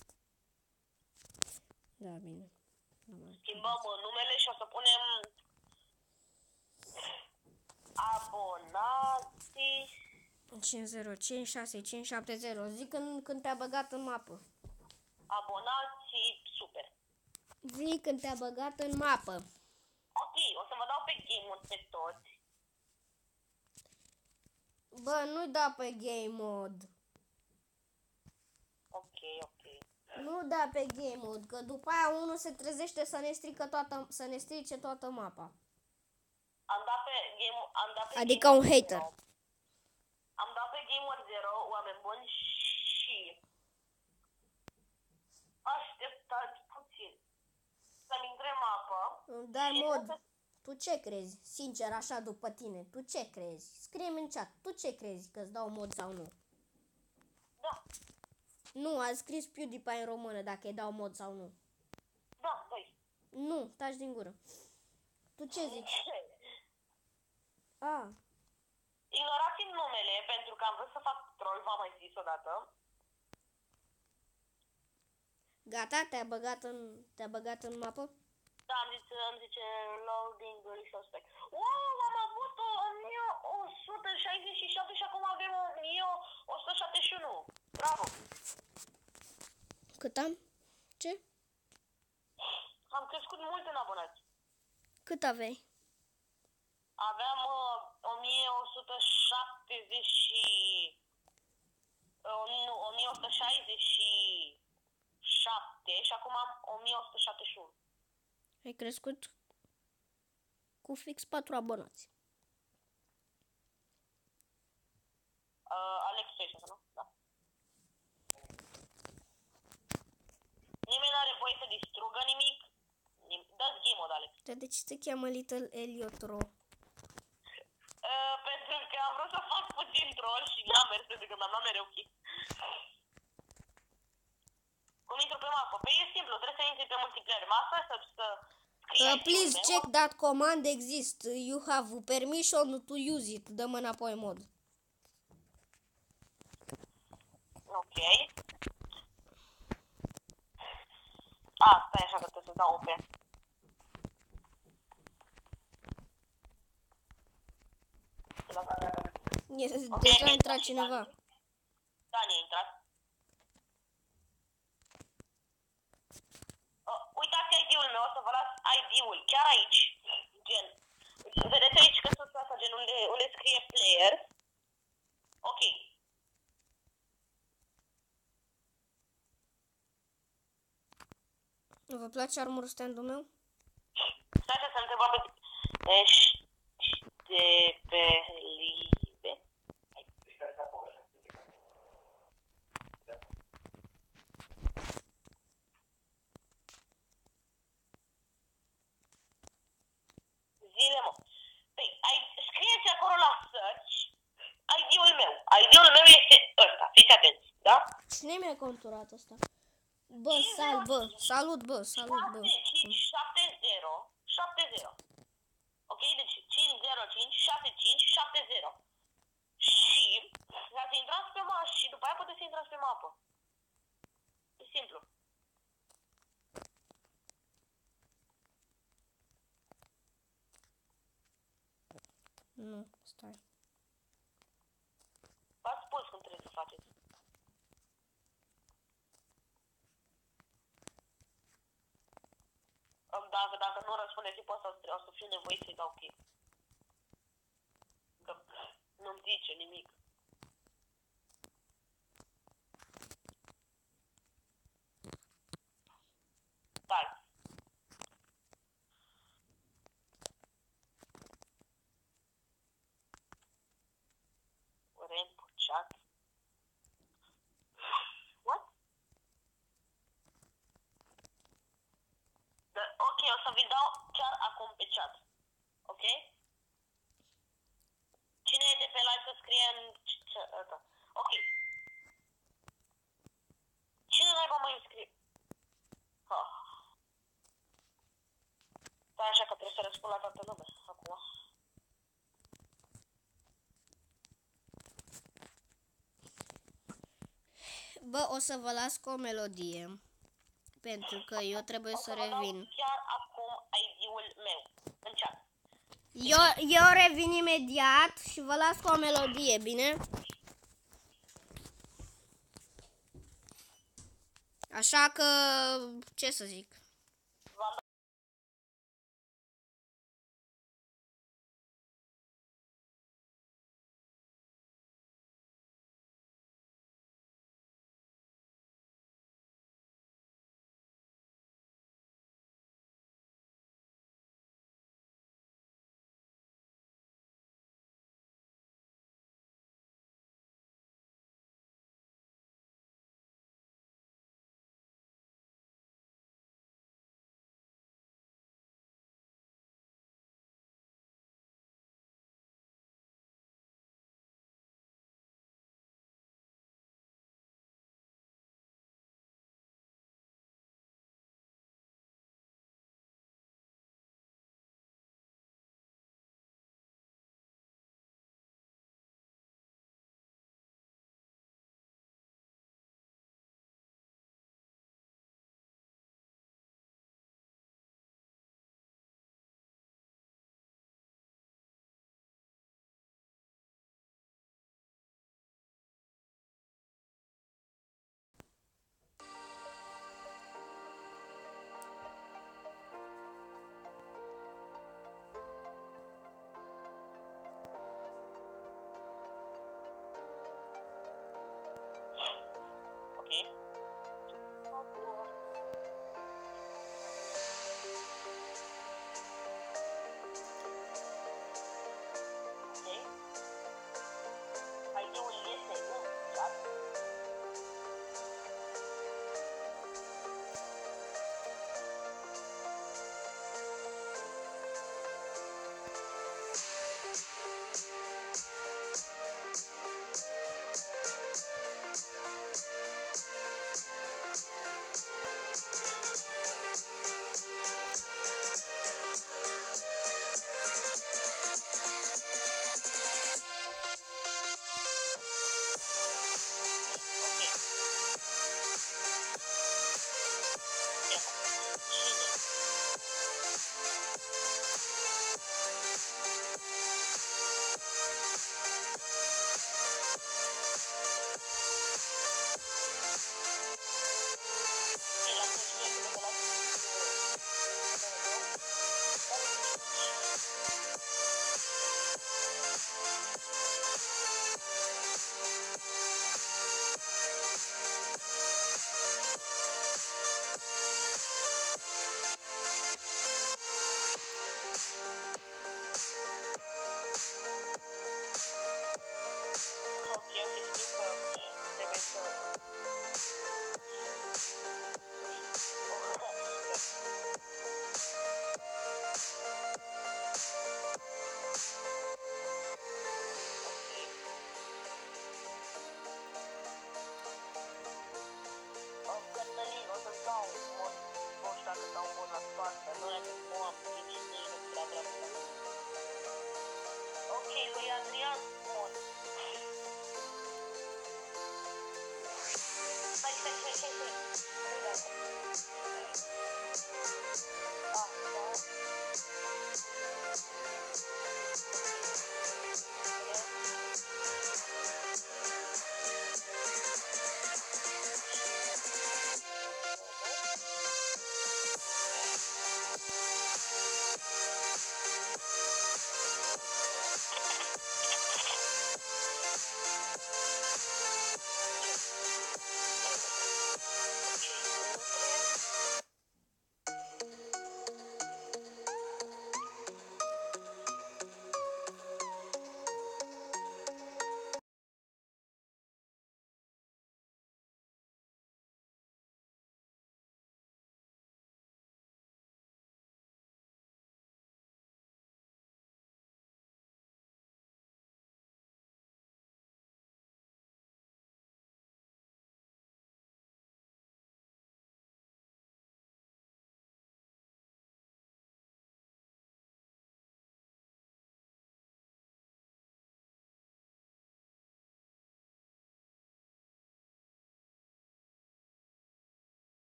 Da, bine. Schimbăm numele și o să punem abonații. 5056570. Zic când te-a băgat în mapă. Abonații super. Zic când te-a băgat în mapă. Ok, o să vă dau pe game-uri pe toți. Bă, nu da pe game mode. Ok. Nu da pe game mode, că după aia unul se trezește să ne strice toată mapa. Am dat pe Adică un hater. 0. Am dat pe game 0, oameni buni, și așteptați puțin să-mi intre mapă. Dar și mod, tu ce crezi? Sincer, așa după tine, tu ce crezi? Scrie-mi în chat, tu ce crezi, că-ți dau mod sau nu? Da, Nu, a scris PewDiePie în română dacă îi dau mod sau nu. da, dai. Nu, taci din gură. Tu ce zici? A, Ignorați-mi numele pentru că am vrut să fac troll, v-am mai zis odată. gata, te-a băgat în mapă? Da, îmi zice loading suspect. Wow, am avut 1167 și acum avem 1171. Bravo! Cât am? Ce? Am crescut mult în abonați. Cât aveai? Aveam 1170 și... nu, 1167 și acum am 1171. Ai crescut cu fix 4 abonați. Alex, tu ești asta, nu? Da. Nimeni nu are voie să distrugă nimic. Dați game mode, Alex. Dar de ce te cheamă Little Eliotro? Pentru că am vrut să fac puțin troll și n-a mers pentru că mi-am luat mereu kick. Cum intru pe mapă? Păi e simplu, trebuie să intri pe multiplayer. Masa să scrii Please ID-ul check meu. that command exists. You have permission to use it. Dăm înapoi mod. Ok. Stai așa că trebuie să dau un pe. Deja a intrat cineva. Da, ne-a intrat. Uitați ID-ul meu, o să vă las ID-ul, chiar aici. Gen. Vedeți aici că sus asta, gen unde scrie player. Ok. Vă place armor stand-ul meu? Stai să întrebăm pe... Ștepelive. Zile, mă. Păi, scrieți acolo la search ID-ul meu. ID-ul meu este ăsta. Fiți atenți, da? Cine mi-a conturat asta? Bă, salut, bă. 70. Ok, deci 505 65 70. Și dacă intrați pe mapă și după aia puteți să intrați pe mapă. E simplu. Nu, stai. V-ați spus cum trebuie să faceți. Dacă nu răspundeți, o să fiu nevoit să-i dau kick. Că nu-mi zice nimic. chat. Ok? Cine e de pe live să scrie în chat? Ok. Cine naiba mă înscrie? Da, așa că trebuie să răspund la toată lumea acum. Bă, o să vă las cu o melodie. Pentru că eu trebuie să revin. Chiar acum ID-ul meu în chat. Eu revin imediat și vă las cu o melodie, bine? Așa că, ce să zic?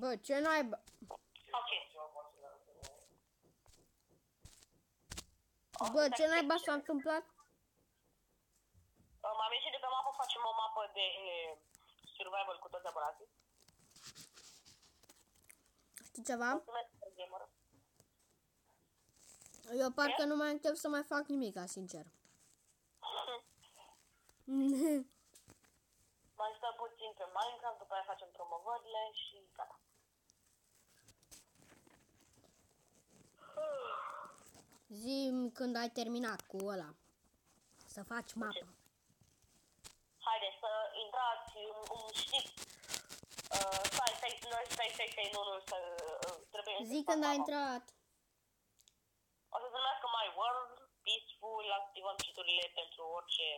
Bă, ce naiba? Ok. Bă, ce naiba s-a întâmplat? M-am ieșit de pe mapă, facem o mapă de survival cu toți aparații. Știi ceva? Mulțumesc, gamer. Eu parcă nu mai am chef să mai fac nimic, sincer. Mai stăm puțin pe Minecraft, după aia facem promovările și gata. Zi-mi când ai terminat cu ăla. Să faci mapă. Haide să intrați, știți, stai, nu, trebuie Zi când ai intrat. O să se numească My World, Peaceful, activăm cheat-urile pentru orice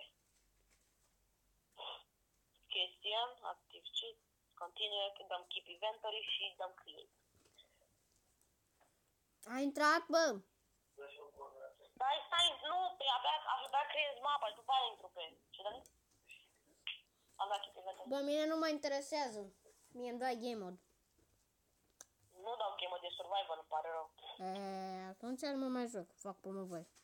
chestie, activ cheat, continue, dăm keep inventory și dăm create. Ai intrat, bă? Stai, nu, abia creez mapa și după aia intru pe, ce dă? Am dat keep inventory. Bă, mine nu mă interesează. Mie îmi dai game mode. Nu dau game de survival, îmi pare rău. Atunci nu mai joc. Fac promovări.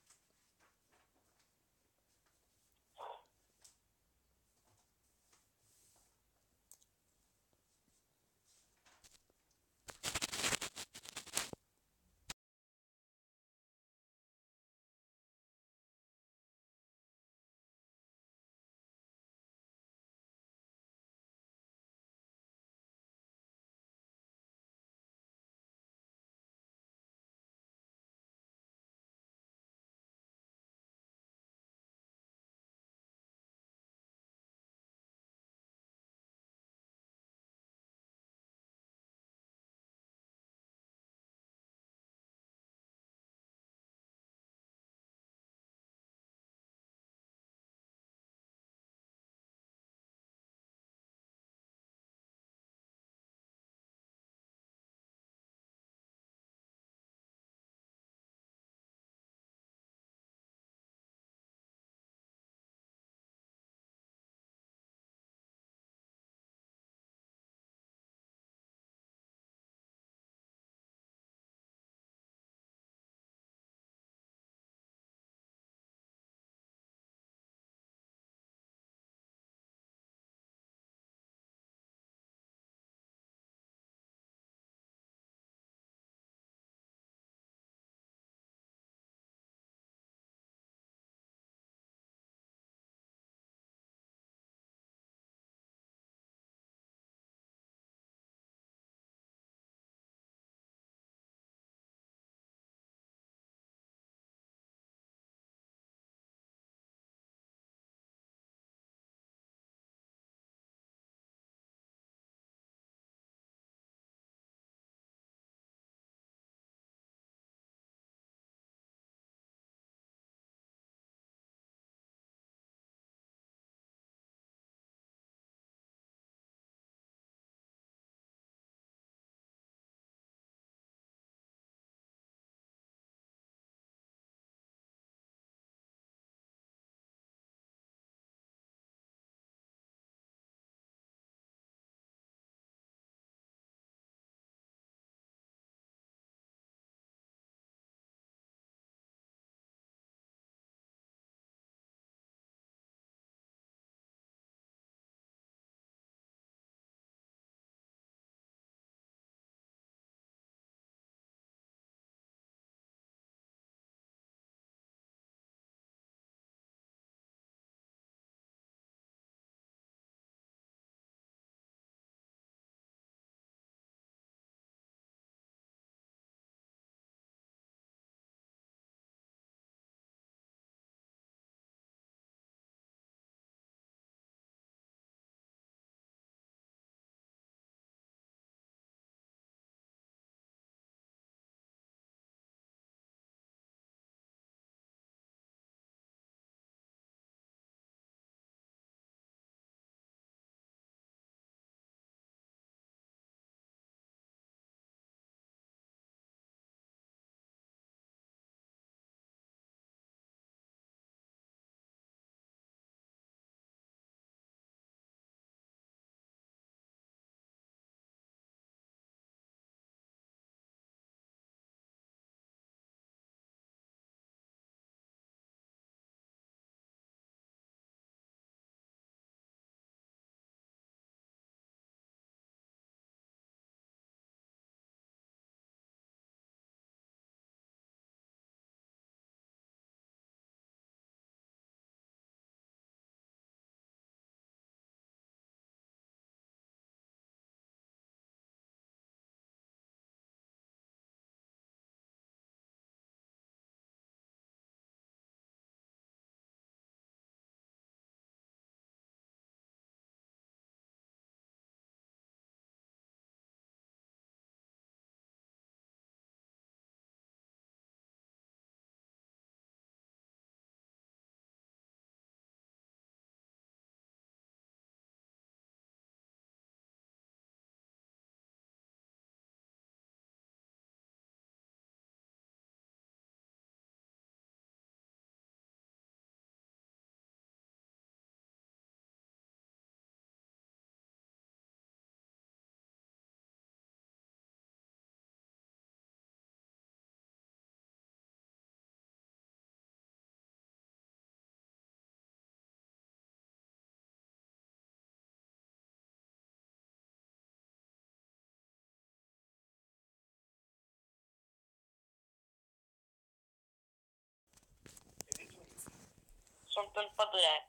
în pădurea aia.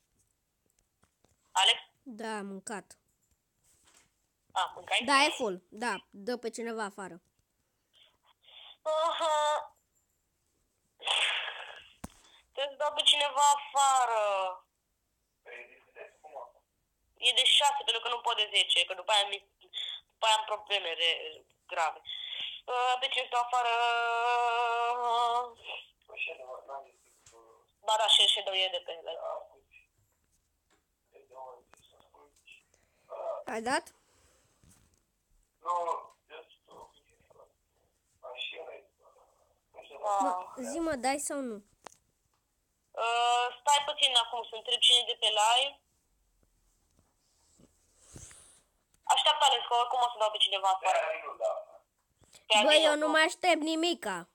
Alex? Da, am mâncat. A, mâncai? Da, e full. Da, dă pe cineva afară. Aha. Trebuie să dau pe cineva afară. E de 6 pentru că nu pot de 10, că după aia am probleme grave. Pe cine stau afară? Ba da, și Shadow e de pe ele. Ai dat? Zi-mă, dai sau nu? Stai puțin acum să întreb cine e de pe live. Așteaptă, Alex, că oricum o să dau pe cineva afară. Bă, eu nu mai aștept nimica.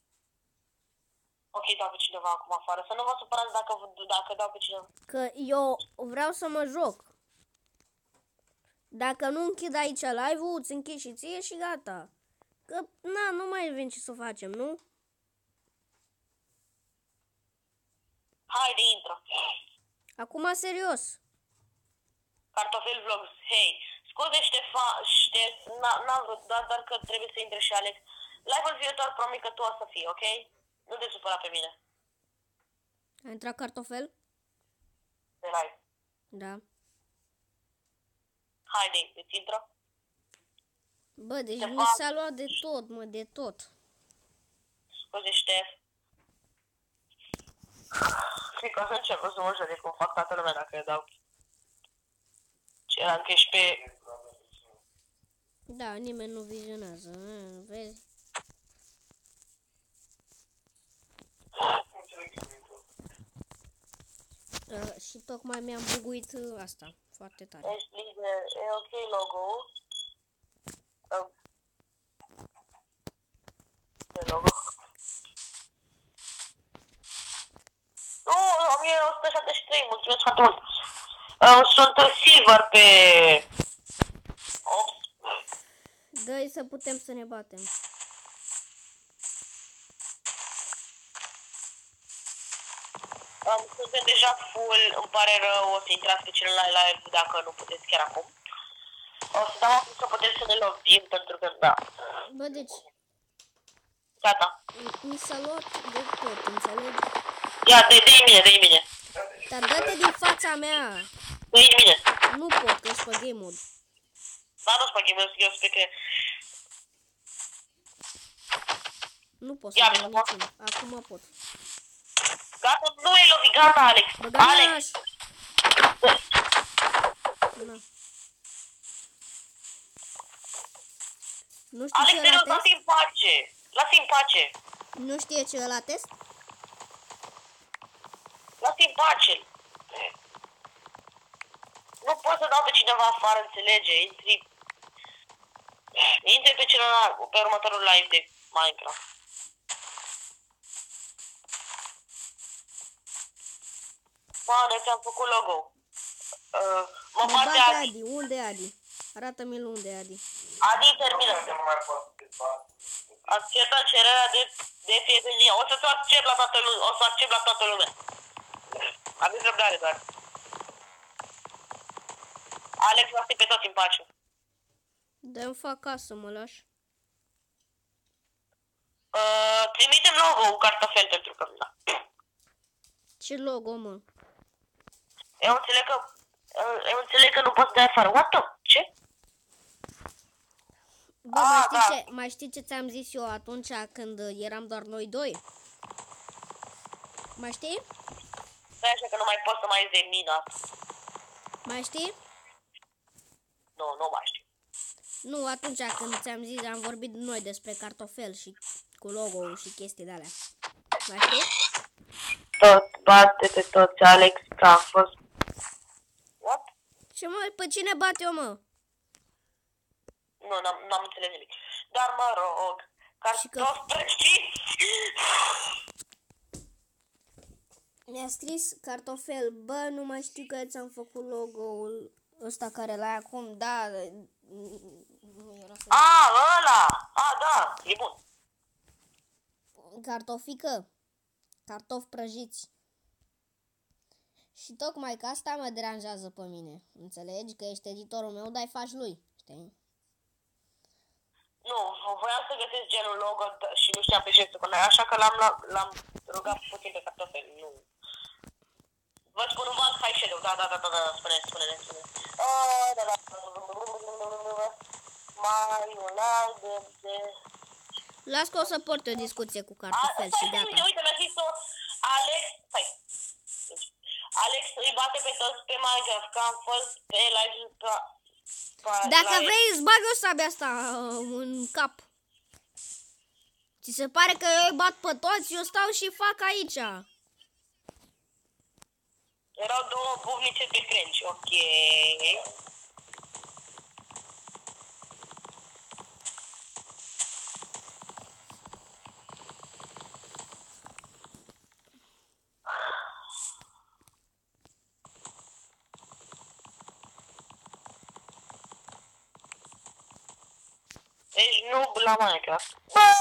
Ok, dau pe cineva acum afară. Să nu vă supărați dacă dau pe cineva. Că eu vreau să mă joc. Dacă nu închid aici live-ul, îți închid și ție și gata. Că, na, nu mai avem ce să facem, nu? Haide, intră. Acum, serios. Cartofel Vlogs. Hei, scuze n-am vrut, dar că trebuie să intre și Alex. Live-ul viitor promit că tu o să fii, ok? Nu te supăra pe mine. A intrat cartofel? Pe live. Da. Haide, îți intră? Bă, deci Te mi fac. s-a luat de tot, mă, de tot. Scuze, Ștef. Cred că o să încep să mă jure cum fac toată lumea dacă eu dau. Ce eram că ești pe... Da, nimeni nu vizionează, vezi? Și tocmai mi-am buguit asta, foarte tare. Ești lider, e ok logo-ul. E logo. Nu, 1173, mulțumesc foarte mult. Sunt silver pe... Ops. Dă-i să putem să ne batem. Suntem deja full, îmi pare rău, o să intrați pe celălalt live dacă nu puteți chiar acum. O să dau acum să puteți să ne lovim, pentru că da. Bă, deci, Gata. mi s-a luat de tot, înțelegi? Ia, dă-i mine. Dar dă-te din fața mea. Dă-i mine. Nu pot, că ești pe game mode. Da, nu-ți fac eu spun că... Nu pot să Ia, dau nu pot. niciun. Acum pot. Gata, nu e lovit, gata, Alex. Băganaș! Na. Nu știu Alex, ce e la serios, test? lasă-i în pace. Lasă-i în pace. Nu știe ce e la test? Lasă-i în pace. Nu pot să dau pe cineva afară, înțelege? Intri pe celălalt, pe următorul live de Minecraft. Mane, ți-am făcut logo. Mă Mă bate bate Adi. Adi. Unde e Adi? Arată-mi-l unde e Adi. Adi, termină. Acceptă cererea de prietenie. O să accept la toată lumea. O să accept la toată lumea. Aveți răbdare doar. Alex, lasă pe toți în pace. Dă-mi fac casă, mă lași. Trimitem logo-ul cartofel pentru că da. Ce logo, mă? Eu înțeleg că nu poți de afară. What the? Ce? Bă, da. mai știi ce ți-am zis eu atunci când eram doar noi doi? Mai știi? Stai așa că nu mai pot să mai ies de mina. Mai știi? Nu mai știu. Nu, atunci când ți-am zis, am vorbit noi despre cartofel și cu logo-ul și chestii de-alea. Mai știi? Tot bate pe toți, Alex, că a fost... What? Ce mă, pe cine bate eu, mă? Nu, n-am înțeles nimic. Dar mă rog, cartofi prăjiți. Mi-a scris cartofel, bă, nu mai știu că ți-am făcut logo-ul ăsta care l-ai acum, da. Nu era să... Ăla! Da, e bun. Cartofică, cartofi prăjiți. Și tocmai că asta mă deranjează pe mine. Înțelegi? Că ești editorul meu, dar faci lui. Știi? Nu, voiam să găsesc genul logo și nu știam pe ce să pune, așa că l-am rugat puțin pe cartofel, nu. Vă spun un banc high shadow, da, spune. Da. Mai un lag de... Las că o să port o discuție cu cartofel și gata. Uite, mi-a zis-o Alex, Alex îi bate pe toți pe Minecraft, că am fost pe live Dacă vrei îți bag eu sabia asta în cap. Ți se pare că eu îi bat pe toți? Eu stau și fac aici. Erau două buvnițe de crengi, ok. Deci nu la Minecraft.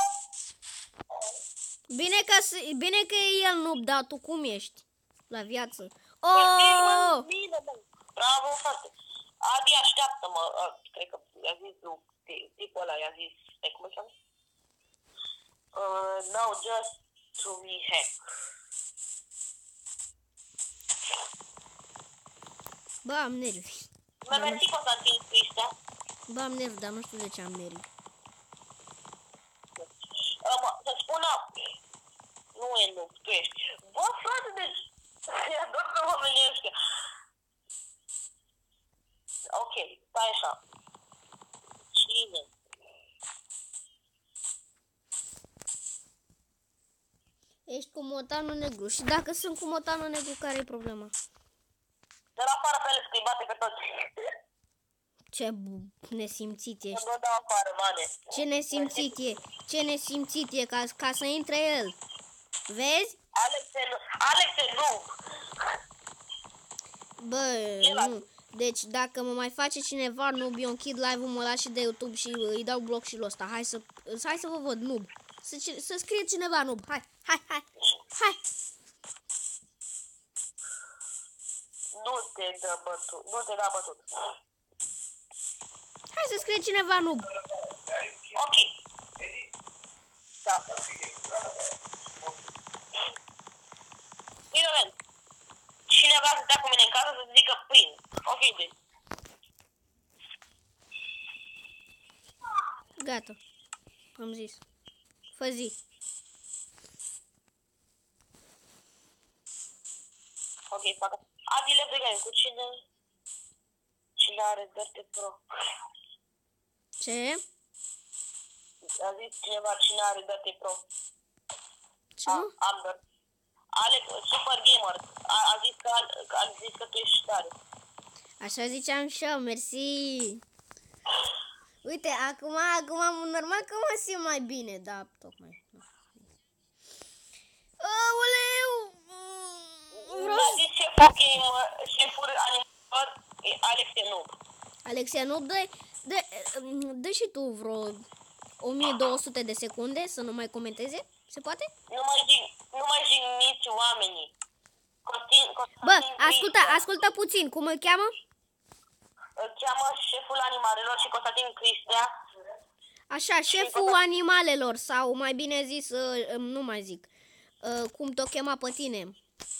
Bine că e el noob, dar tu cum ești? La viață. Oh! Bravo, frate. Adi, așteaptă-mă. Cred că i-a zis tipul ăla, i-a zis... cum îi cheamă? No, just to me hack. Bă, am nervi. Mi-a mersit Constantin Cristea. Bă, am nervi, dar nu știu de ce am nervi. Să spună... Nu e nu, tu ești. Bă, frate, deci... E doar că oamenii ăștia. Ok, stai așa. Cine? Ești cu motanul negru. Și dacă sunt cu motanul negru, care e problema? De la afară pe el, că-i bate pe toți. Ce nesimțit ești. Nu dau afară, mane. Ce nesimțit e. Ce nesimțit e ca să intre el. Vezi? Alex e nu. Bă, nu. Deci dacă mă mai face cineva noob, eu închid live-ul, mă las și de YouTube și îi dau bloc și lui ăsta. Hai să vă văd noob. Să scrie cineva noob. Hai. Nu te da bătut. Hai să scrie cineva noob. Ok. Da. Bine, cine vrea să stea cu mine în casă să zică pâine. Ok, deci. Gata. Am zis. Fă zi. Ok, fac. Adile de game, cu cine are Dirty Pro? Ce? A zis cineva cine are Dirty Pro. Ce? Am Dirty. Alex, Super Gamer, a zis că tu ești tare. Așa ziceam și eu, mersi. Uite, acum normal că mă simt mai bine, da, tocmai. Aoleu! A zis șeful animator, Alex e noob. Alexia, nu dă și tu vreo 1200 de secunde să nu mai comenteze? Se poate? Nu mai jigniți oamenii. Bă, ascultă puțin, cum îl cheamă? Îl cheamă șeful animalelor și Constantin Cristea. Așa, șeful animalelor, sau mai bine zis, nu mai zic, cum te-o chema pe tine.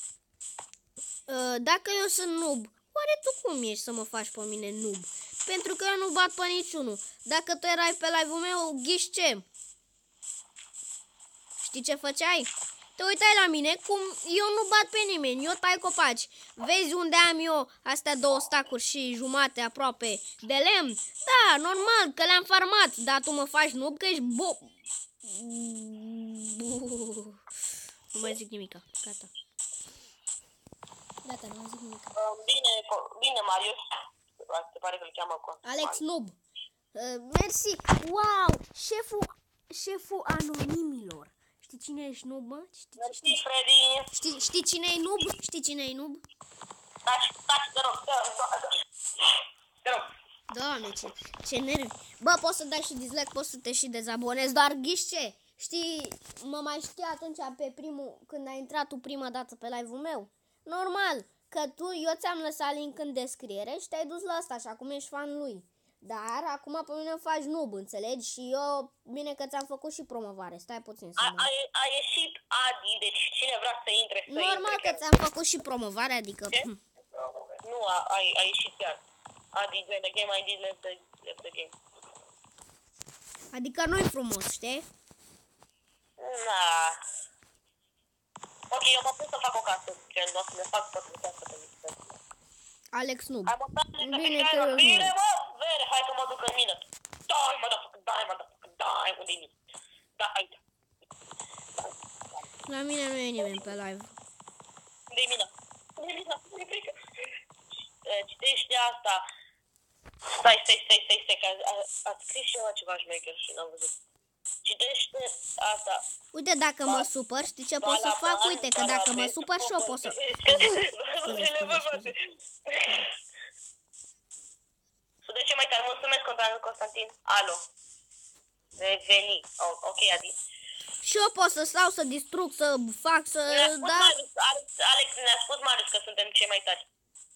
Dacă eu sunt noob, oare tu cum ești să mă faci pe mine noob? Pentru că eu nu bat pe niciunul. Dacă tu erai pe live-ul meu, ghiși ce? Știi ce făceai? Te uitai la mine, cum eu nu bat pe nimeni, eu tai copaci. Vezi unde am eu astea 2 stacuri și jumate aproape de lemn? Da, normal, că le-am farmat, dar tu mă faci noob că ești Nu mai zic nimica, gata. Gata, nu mai zic nimica. Bine, Marius. Se pare că îl cheamă Alex Noob. Mersi. Wow, șeful anonimilor. Știi cine ești noob, mă? Mersi, Freddy. Știi cine e noob? Știi cine e noob? Taci, te rog. Doamne, ce nervi. Bă, poți să dai și dislike, poți să te și dezabonezi, doar ghiși ce? Știi, mă mai știi atunci când ai intrat tu prima dată pe live-ul meu? Normal, că eu ți-am lăsat link în descriere și te-ai dus la asta și acum ești fan lui. Dar acum pe mine îmi faci noob, înțelegi? Și eu, bine că ți-am făcut și promovare. Stai puțin să mă... A ieșit Adi, deci cine vrea să intre, să Normal intre. că ți-am făcut și promovare, adică... Ce? Nu, a ieșit chiar. Adi, join the game, ID, left the game. Adică nu-i frumos, știi? Na. Ok, eu mă pun să fac o casă, gen, o să ne fac toată casă pe mine. Alex Noob. Ai montat Bine că eu bine, nu. mă, vere, hai că mă duc în mină. Dai, motherfucker, dai, unde-i mine? Da, aici. La mine nu e nimeni pe live. Unde-i mina? Unde-i mina? Mi-e frică. Citește asta. Stai, că ați scris ceva șmecher și n-am văzut. Citește asta. Uite, dacă mă supăr, știi ce pot să fac? Uite, că dacă mă supăr și eu pot să... De ce mai tare? Mulțumesc, Constantin. Alo. Reveni. Oh, ok, Adi. Și eu pot să stau, să distrug, să fac, să... Da? Alex ne-a spus Marius că suntem cei mai tari.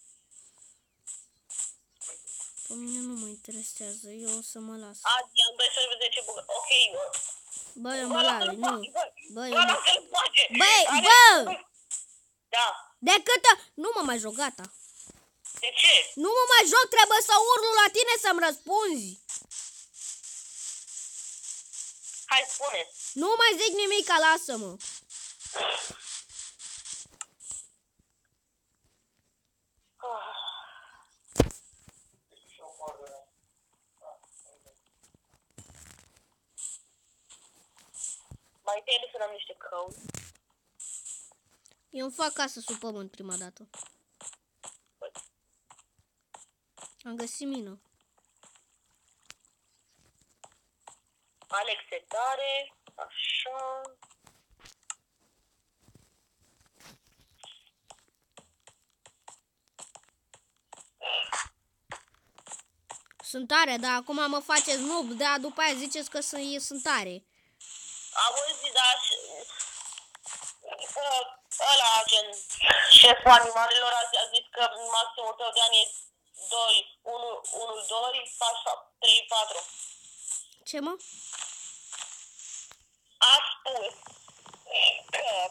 Pe mine nu mă interesează, eu o să mă las. Adi, am 2 servere 10 bugă. Ok. Bă, eu mă las, nu. Bă, eu mă... Băi, bă! Da. De câtă... Nu mă mai joc, gata. De ce? Nu mă mai joc, trebuie să urlu la tine să-mi răspunzi. Hai, spune. Nu mai zic nimica, lasă-mă. Mai întâi să am niște căuni. Eu îmi fac casă sub pământ prima dată. Am găsit mină. Alex setare. Așa. Sunt tare, dar acum mă faceți noob, dar după aia ziceți că sunt tare. Am auzit, da, ăla, gen, șeful animalelor a zis că maximul tău de ani e 2, 1, 2, 3, 4. Ce, mă? A spus că...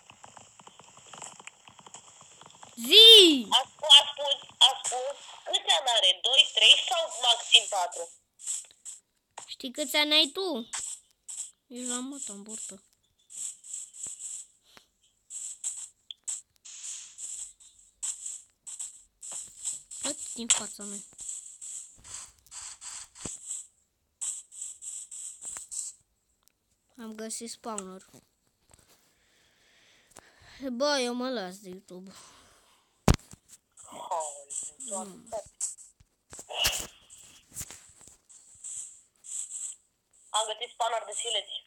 Zi! A spus câți ani are? 2, 3 sau maxim 4? Știi câți ani ai tu? Ești la moto în burtă. Uite din fața mea. Am găsit spawner. Bă, eu mă las de YouTube. Am găsit spawner de sileți.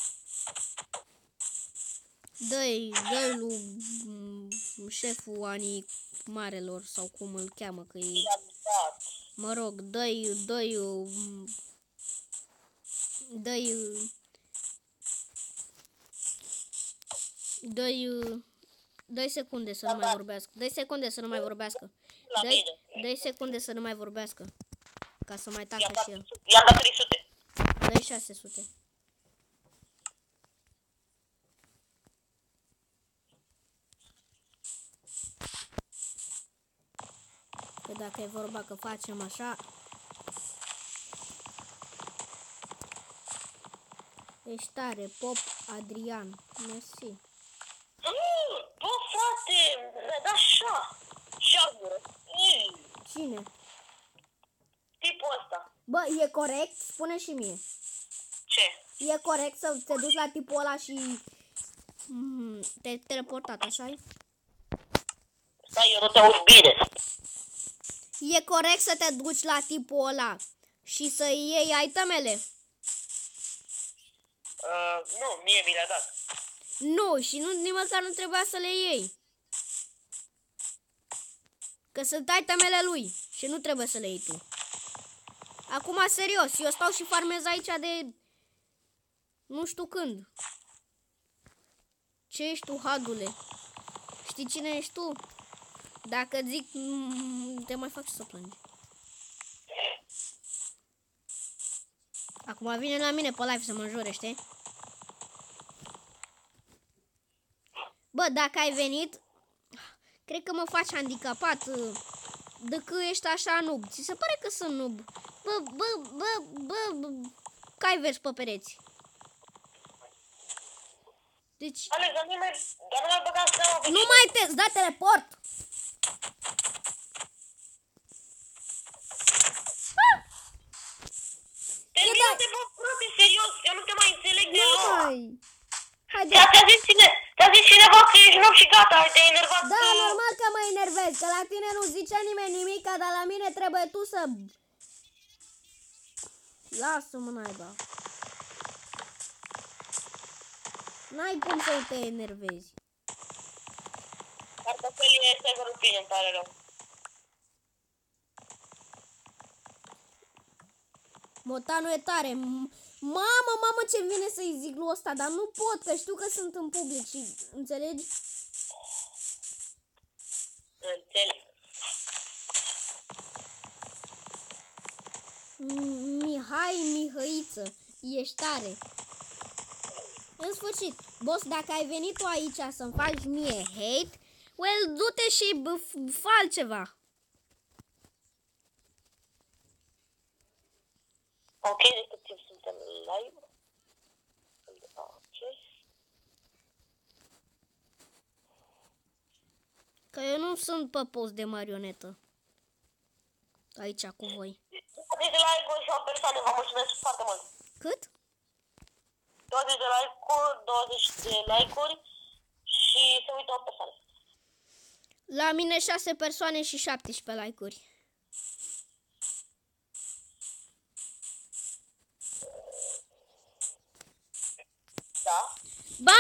Dă-i lui șeful animalelor sau cum îl cheamă, că e... Mă rog, dă-i secunde să nu mai vorbească. Dă-i secunde să nu mai vorbească. Dă-i secunde să nu mai vorbească. Ca să mai tacă și el. I-am dat 300. Dă-i 600. Că dacă e vorba că facem așa... Ești tare, Pop Adrian. Mersi. Bă, frate, mi-a dat șargură. Cine? Tipul ăsta. Bă, e corect? Spune și mie. Ce? E corect să te duci la tipul ăla și te-ai teleportat, așa-i? Stai, eu nu te aud bine. E corect să te duci la tipul ăla și să iei itemele? Nu, mie mi le-a dat. Nu, și nici măcar nu trebuia să le iei. Că sunt itemele lui și nu trebuie să le iei tu. Acum, serios, eu stau și farmez aici de... nu știu când. Ce ești tu, Hadule? Știi cine ești tu? Dacă zic, te mai fac să plângi. Acum vine la mine pe live să mă înjure, știi? Bă, dacă ai venit, cred că mă faci handicapat. De că ești așa noob. Ți se pare că sunt noob? Bă, cai vezi pe pereți. Deci... Alex, dar nu mai băga seama. Nu mai te... Da teleport! Termină-te, bă, frate, serios, eu nu te mai înțeleg deloc. Hai! Haide! Ți-a zis cineva că ești nou și gata, te-ai enervat. Da, normal că mă enervez, că la tine nu zice nimeni nimic, dar la mine trebuie tu să... Lasă-mă, naiba. N-ai cum să te enervezi. Cartofelii este corupine, îmi pare rău. Motanul e tare. Mamă, ce vine să-i zic lui ăsta, dar nu pot, că știu că sunt în public și... Înțelegi? Înțeleg. Mihăiță, ești tare. În sfârșit, boss, dacă ai venit tu aici să-mi faci mie hate, well, du-te și fă altceva. Ok, de cât timp suntem live? Ok. Că eu nu sunt pe post de marionetă. Aici cu voi. 20 de like-uri și o persoană, vă mulțumesc foarte mult. Cât? 20 de like-uri, 20 de like-uri și se uită o persoană. La mine 6 persoane și 17 like-uri. Da? Ba!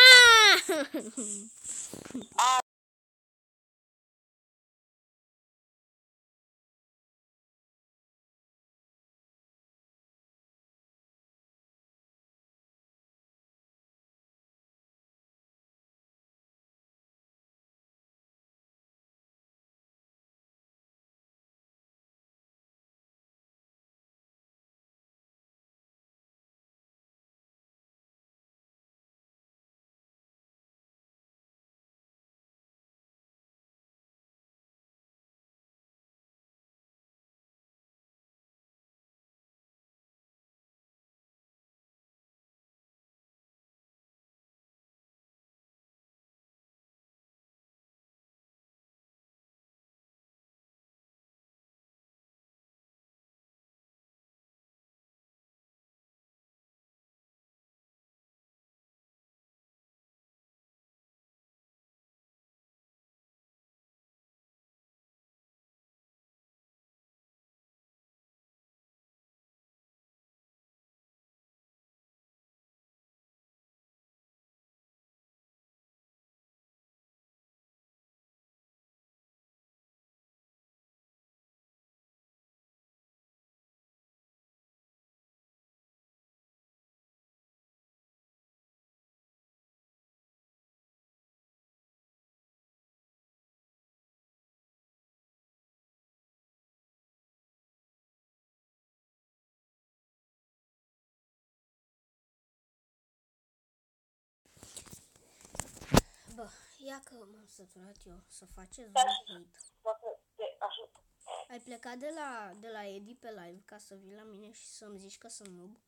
Bă, ia că m-am săturat eu să faceți voi hate. Ai plecat de la Edi pe live ca să vii la mine și să-mi zici că sunt noob?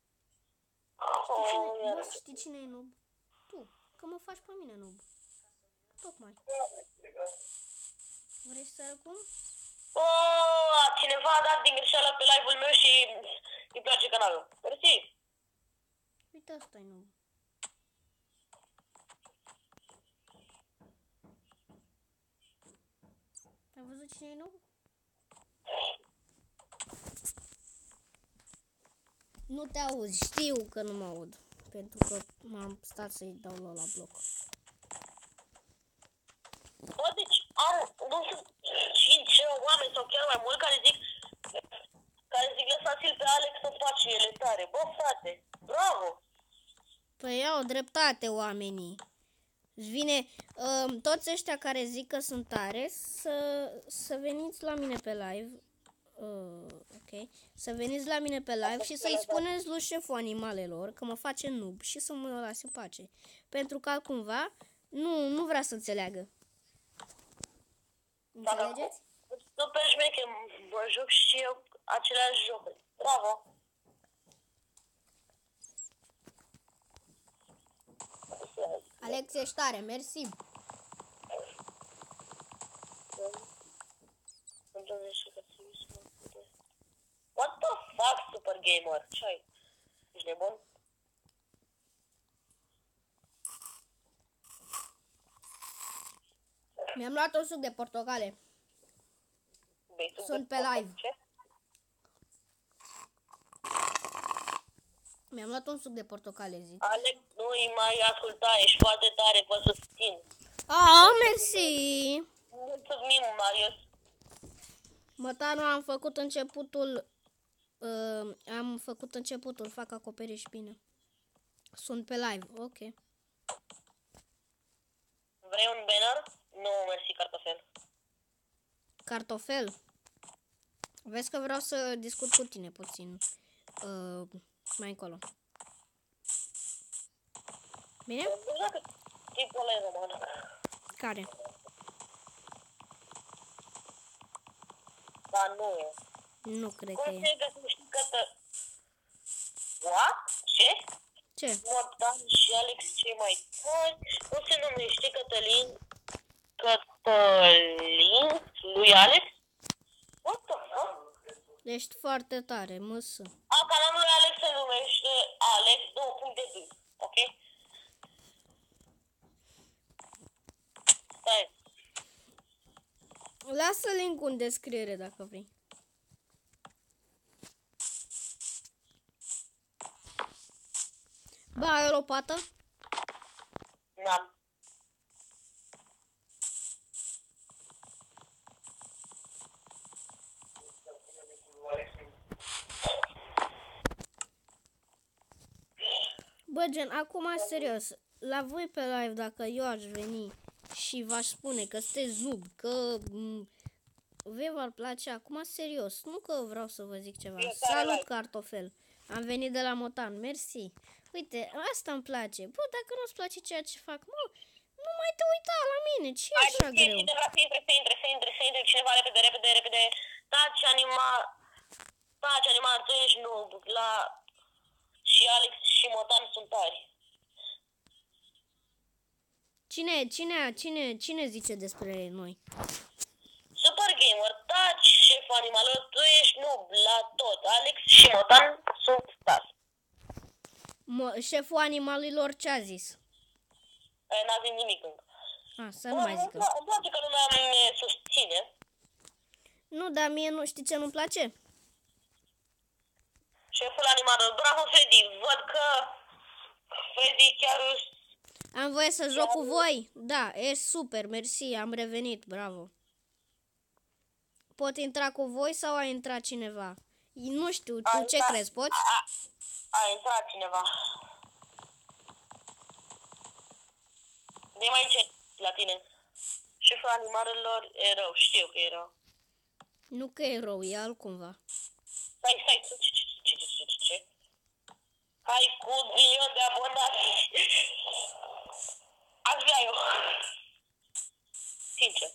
Știi cine e noob? Tu, că mă faci pe mine noob. Tocmai. Vrei să acum? Cineva a dat din greșeală pe live-ul meu și îi place canalul. Mersi. Uite, asta e noob. Ai văzut cine e nou? Nu te auzi, știu că nu mă aud. Pentru că m-am stat să-i dau la bloc. Bă, deci am, nu știu, 5 oameni sau chiar mai mult care zic lăsați-l pe Alex să face ele tare. Bă, frate, bravo! Păi au dreptate oamenii. Îți vine Toți ăștia care zic că sunt tare, să veniți la mine pe live. Ok. Să veniți la mine pe live și să-i spuneți lui șeful animalelor că mă face noob și să mă lase în pace. Pentru că cumva nu vrea să înțeleagă. Înțelegeți? Super șmecher, mă joc și eu aceleași jocuri. Bravo! Alex, ești tare, mersi. What the fuck, Super Gamer? Ce-ai? Ești nebun? Mi-am luat un suc de portocale. Sunt pe live. Ce? Mi-am luat un suc de portocale, zic. Alex, nu-i mai asculta, ești foarte tare, vă susțin. Mersi! Mulțumim, Marius. Mătanu, am făcut începutul, fac acoperiș bine. Sunt pe live, ok. Vrei un banner? Nu, mersi, cartofel. Cartofel? Vezi că vreau să discut cu tine puțin. Mai încolo. Bine? Nu știu dacă tipul ăla e roman. Care? Dar nu e. Nu cred că Cum e. se găsește What? Ce? Ce? Mortan și Alex cei mai tari. Cum se numește Cătălin lui Alex? What the fuck? Ești foarte tare, măsă. Canalul lui Alex se numește Alex 2.2. Ok? Stai. Lasă link-ul în descriere dacă vrei. Ba, ai o lopată? N-am. Bă, gen, acum serios, la voi pe live, dacă eu aș veni și v-aș spune că sunteți noob, că vă v-ar place, acum serios, nu că vreau să vă zic ceva. Salut, cartofel! Am venit de la Motan, mersi. Uite, asta îmi place. Bă, dacă nu-ți place ceea ce fac, nu mai te uita la mine, ce e așa greu? Cine vrea să intre cineva repede. Taci anima, tu ești noob, și Alex și Motan sunt tari. Cine zice despre noi? Super Gamer, taci șeful animalelor, tu ești noob la tot. Alex și Motan sunt tari. Șeful animalilor ce a zis? N-a zis nimic încă. Să nu mai zică. Îmi place că lumea me susține. Nu, dar mie nu știi ce nu-mi place? Șeful animalelor, bravo Freddy, văd că Freddy chiar am voie să joc cu voi? Da, e super, mersi, am revenit, bravo. Pot intra cu voi sau a intrat cineva? Nu știu, tu ce crezi, poți? A intrat cineva. De mai încet la tine. Șeful animalelor e rău, știu că e rău. Nu că e rău, e altcumva. Stai, ce? Hai cu 1 milion de abonați. Aș vrea eu. Sincer.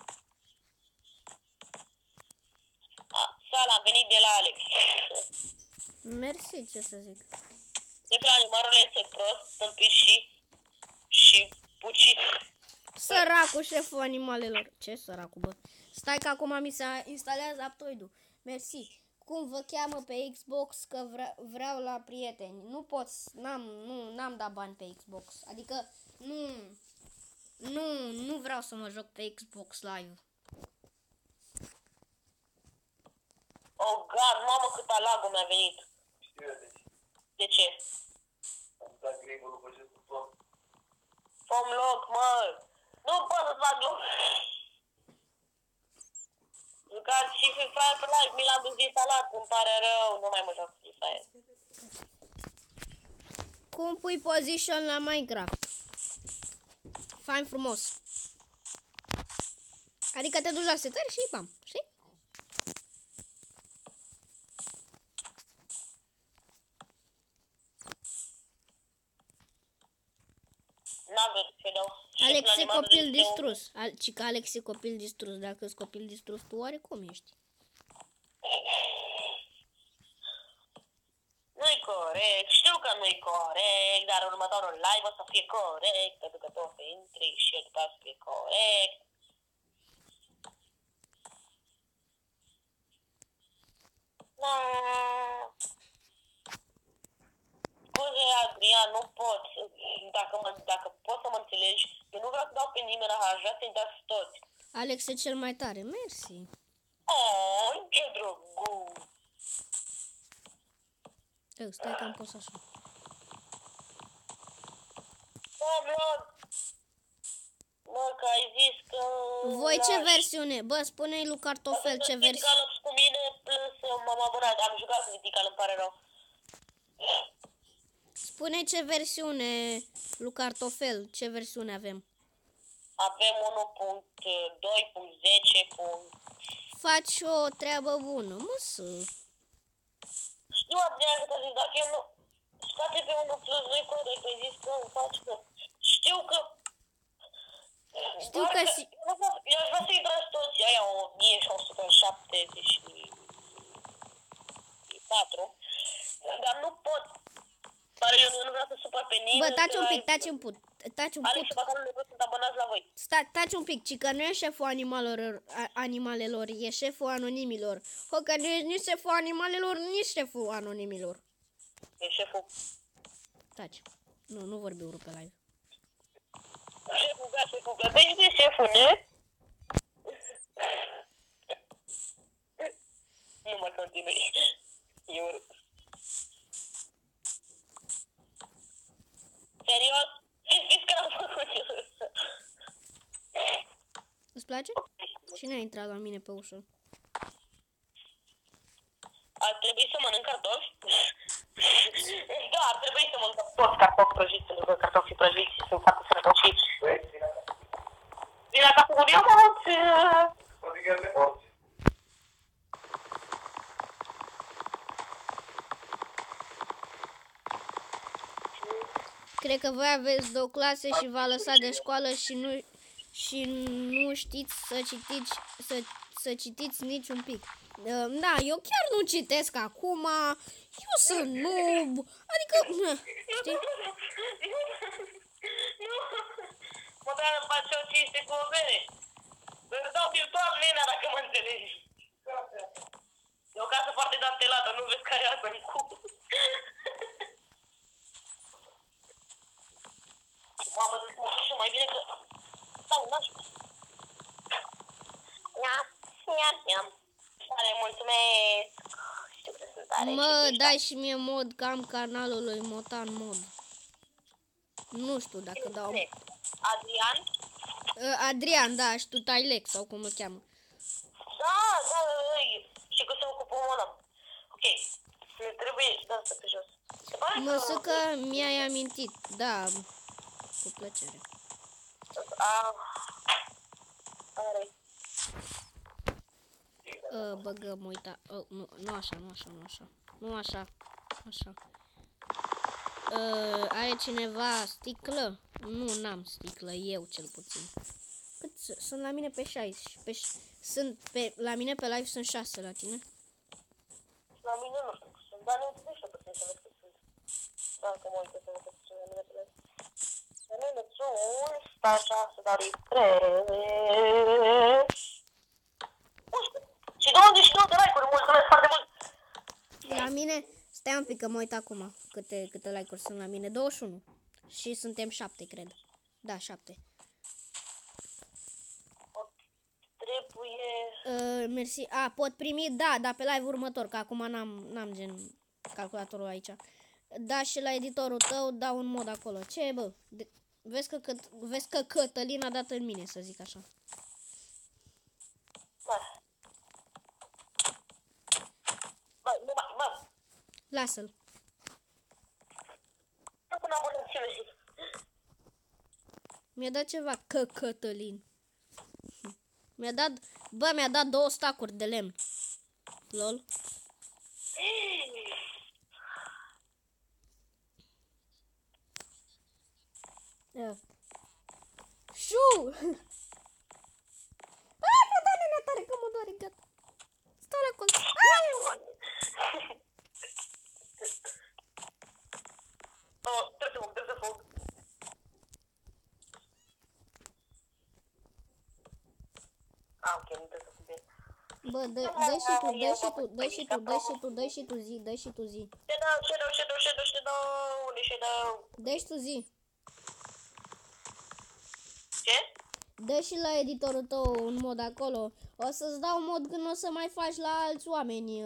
Sala, am venit de la Alex. Mersi, ce să zic. De că animalul este prost, tâmpit și pucit. Săracul șeful animalelor. Ce săracul, bă? Stai că acum mi se instalează Aptoid-ul. Mersi. Cum vă cheamă pe Xbox că vreau la prieteni? Nu pot, n-am dat bani pe Xbox. Adică nu vreau să mă joc pe Xbox Live. Oh, God, mamă, cât lag mi-a venit. De ce? Fă-mi loc, mă. Nu pot să fac loc. Jucați și Free Fire pe live, mi l-am dezinstalat, îmi pare rău, nu mai mă joc Free Fire. Cum pui position la Minecraft? fain frumos. Adică te duci la setări și bam, știi? N-am vrut să dau. Alex e copil distrus. Cică Alex e copil distrus. Dacă ești copil distrus, tu oarecum ești. Nu-i corect, știu că nu-i corect, dar următorul live o să fie corect, pentru că tu o să intri și după să fie corect. Da. Scuze, Adrian, nu pot. Dacă poți să mă înțelegi, eu nu vreau să dau pe nimeni, aș vrea să-i dați toți. Alex e cel mai tare. Mersi. Oh, ce drăguț. Stai că am pus așa. Mă, că ai zis că... Voi ce versiune? Bă, spune-i lui Cartofel ce versiune. Critical cu mine, plus m-am abonat. Am jucat cu Critical, îmi pare rău. Spune ce versiune lui Cartofel. Ce versiune avem? Avem 1.2.10. Faci o treabă bună, mă să... Știu, Adrian, că te-a zis, dacă eu nu... Scoate pe 1+2 corect, ai zis că îmi faci că... Știu că... Știu că... Eu aș vrea să-i tragi toți aia 1674, dar nu pot. Dar eu nu vreau să supăr pe nimeni. Bă, taci un pic, taci un put. Taci un Alex put. și Bacalul sunt abonați la voi. Taci un pic, ci că nu e șeful animalelor, e șeful anonimilor. Ho, că nu e nici șeful animalelor, nici șeful anonimilor. E șeful. Taci. Nu vorbi urât pe live. Șeful, da, șeful, plătești de șeful, ne? Nu mă continui. E urât. Serios? Știți că n-am făcut eu. Îți place? Cine a intrat la mine pe ușă? Ar trebui să mănânc cartofi? Da, ar trebui să mănânc toți cartofi prăjiți, pentru că cartofii prăjiți sunt foarte sănătoși. Vine acasă cu eu, Cred că voi aveți 2 clase și v-a lăsat de școală și nu știți să citiți niciun pic. Da, eu chiar nu citesc acum. Eu sunt noob. Adică, știi? Mă, dar îmi face o cinste cu o bere. Îți dau virtual Lena dacă mă înțelegi. E o casă foarte dantelată, nu vezi care are în cub. Mamă, deci mă și mai bine că... Stau, n-aș... Ia. Tare, mulțumesc. Știu că sunt tare. Mă, dai și mie mod că am canalul lui Motan Mod. Nu știu dacă dau... Adrian? Adrian, da, și tu Tailec sau cum îl cheamă. Da, și că se ocupă un ăla. Ok, ne trebuie să dăm asta pe jos. Mă, că mi-ai amintit, da, cu plăcere. Are. Băgăm, uita, nu așa. Are cineva sticlă? Nu, n-am sticlă, eu cel puțin. Cât sunt la mine pe 60? La mine pe live sunt 6, la tine? La mine nu știu, sunt, dar nu știu puțin să văd cât sunt. Dacă mă uit să văd cât sunt la mine pe live. La mine sunt, așa, să dau 3. Și 22 de like-uri, mulțumesc foarte mult! La mine, stai un pic că mă uit acum câte like-uri sunt la mine, 21. Și suntem 7, cred. Da, 7. Trebuie... Mersi. Pot primi? Da, dar pe live următor, că acum n-am gen calculatorul aici. Da, și la editorul tău dau un mod acolo. Ce, bă? Vezi că Cătălin a dat în mine, să zic așa. Bă. Lasă-l. Nu până abonățiune. Mi-a dat ceva, Cătălin. Mi-a dat 2 stacuri de lemn. Lol. Ia. Șu! Ai, mă doare tare, că mă doare, gata. Stau la colț. Oh, trebuie să fug. Ok, nu trebuie să fug bine. Bă, dă și tu zi. Shadow, unde Shadow? Dă și tu zi. Ce? Dă și la editorul tău un mod acolo. O să-ți dau mod când o să mai faci la alți oameni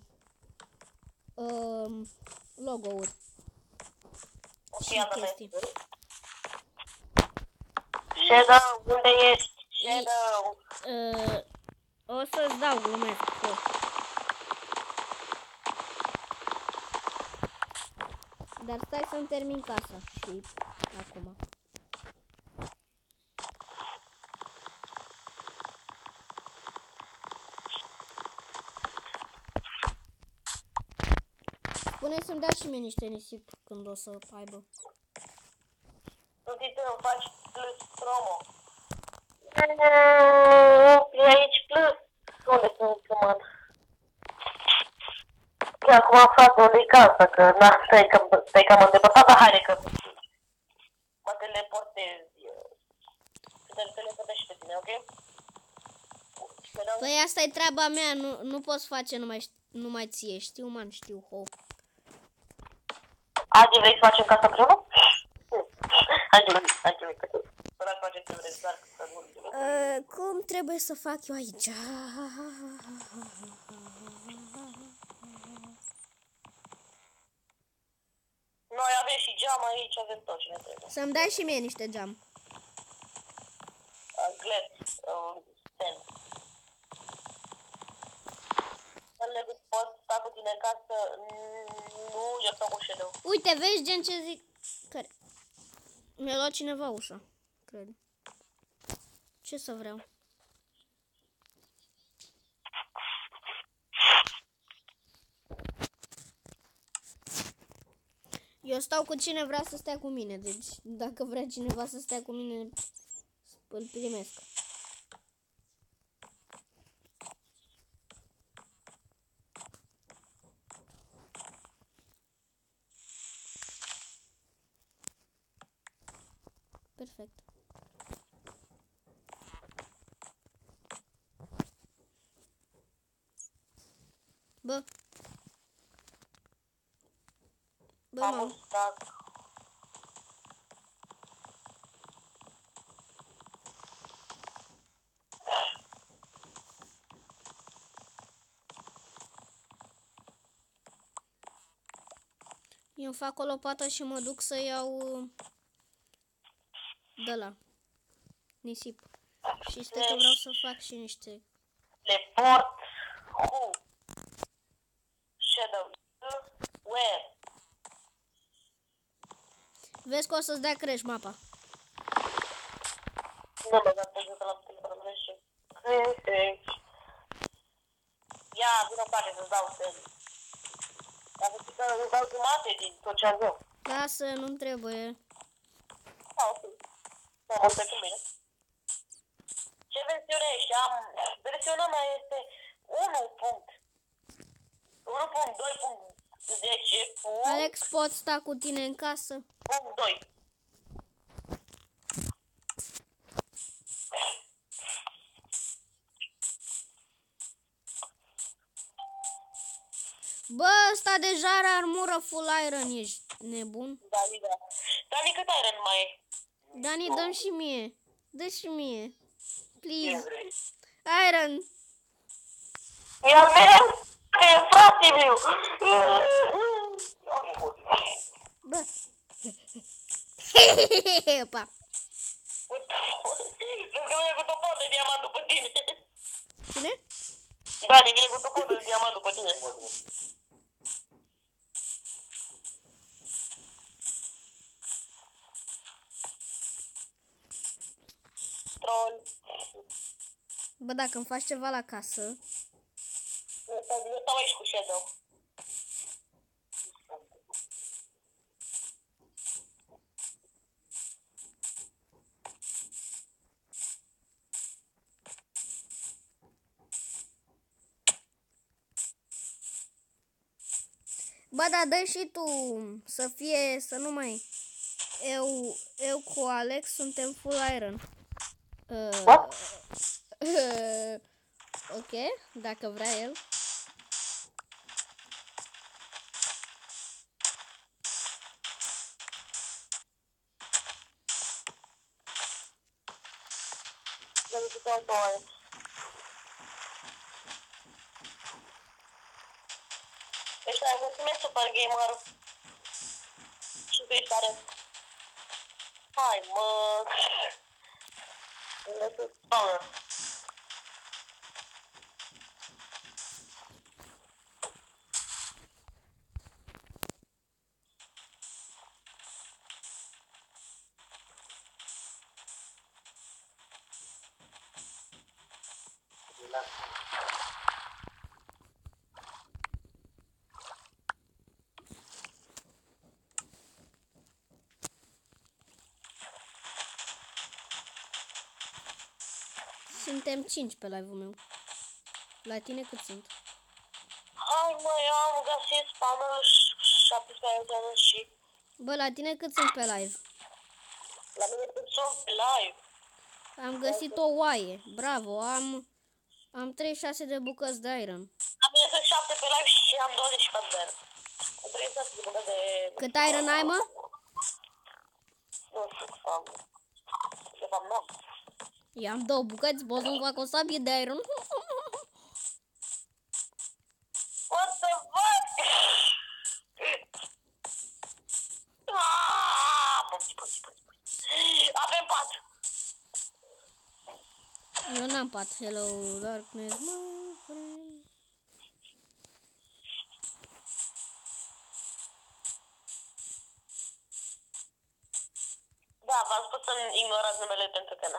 logo-uri. Ok, Și am chestii. Shadow, unde ești? Shadow. O să-ți dau, glumesc. Dar stai să-mi termin casa și acum. Spune să-mi dea și mie niște nisip când o să aibă. Nu te îmi faci plus promo. E aici plus. Unde sunt comand? Chiar acum aflat unde-i casa, că na, stai că am îndepărtat, dar haide că mă teleportez. Să te teleportez și pe tine, ok? Păi asta e treaba mea, nu poți face numai ție, știu, man, știu, ho. Adi, vrei să facem casa împreună? Hai, că tu. Ăla face ce vrei, doar că nu. Cum trebuie să fac eu aici? Noi avem și geam aici, avem tot ce ne trebuie. Să-mi dai și mie niște geam. Gled, stand. Să pot sta cu tine în casă, nu, eu stau cu Shadow. Uite, vezi gen ce zic? Care? Mi-a luat cineva ușa, cred. Ce să vreau? Eu stau cu cine vrea să stea cu mine, deci dacă vrea cineva să stea cu mine, îl primesc. Perfect. Bă. Bă, Am stat. Eu fac o lopată și mă duc să iau de la nisip. Și stai că vreau să fac și niște. Teleport. Who? Shadow. Where? Vezi că o să-ți dea crash mapa. Nu mă dat pe la telefonul și... Ia, vină parte să-ți dau semn. Dacă știi că îți dau jumate din tot ce am eu. Lasă, nu-mi trebuie. Ok. Mă multe cu mine. Ce versiune ești? Versiunea mea este 1.2.10. Alex, pot sta cu tine în casă? Punct 2. Bă, ăsta deja are armură full iron, ești nebun? Dani, da. Dani, cât iron mai e? Dani, dă-mi și mie. Dă și mie. Please. Ce vrei? Iron. Iar mereu, frate meu. Bă. Pa. Vezi că vine cu topor de diamant după tine. Cine? Dani, vine cu topor de diamant după tine. troll. Bă, dacă îmi faci ceva la casă... Eu stau aici cu Shadow. Bă, dar dă și tu să fie, să nu mai... Eu cu Alex suntem full iron. What? Ok, dacă vrea el. Deci, ai mulțumesc, Super Gamer. Și tu ești tare. Hai, mă. Spawner. Suntem 5 pe live-ul meu. La tine cât sunt? Hai, mă, eu am găsit spawnerul 17 și... Bă, la tine cât sunt pe live? La mine cât sunt pe live. Am găsit o oaie. Bravo, am 36 de bucăți de iron. La mine sunt 7 pe live și am 24 de ani. Am 36 de bucăți de... Cât iron ai, mă? Nu știu, am... De fapt, nu. I-am 2 bucăți, pot să-mi fac o sabie de iron. What the fuck? Avem 4. Eu n-am pat. Hello, darkness, my friend. Da, v-am spus să-mi ignorați numele pentru că na.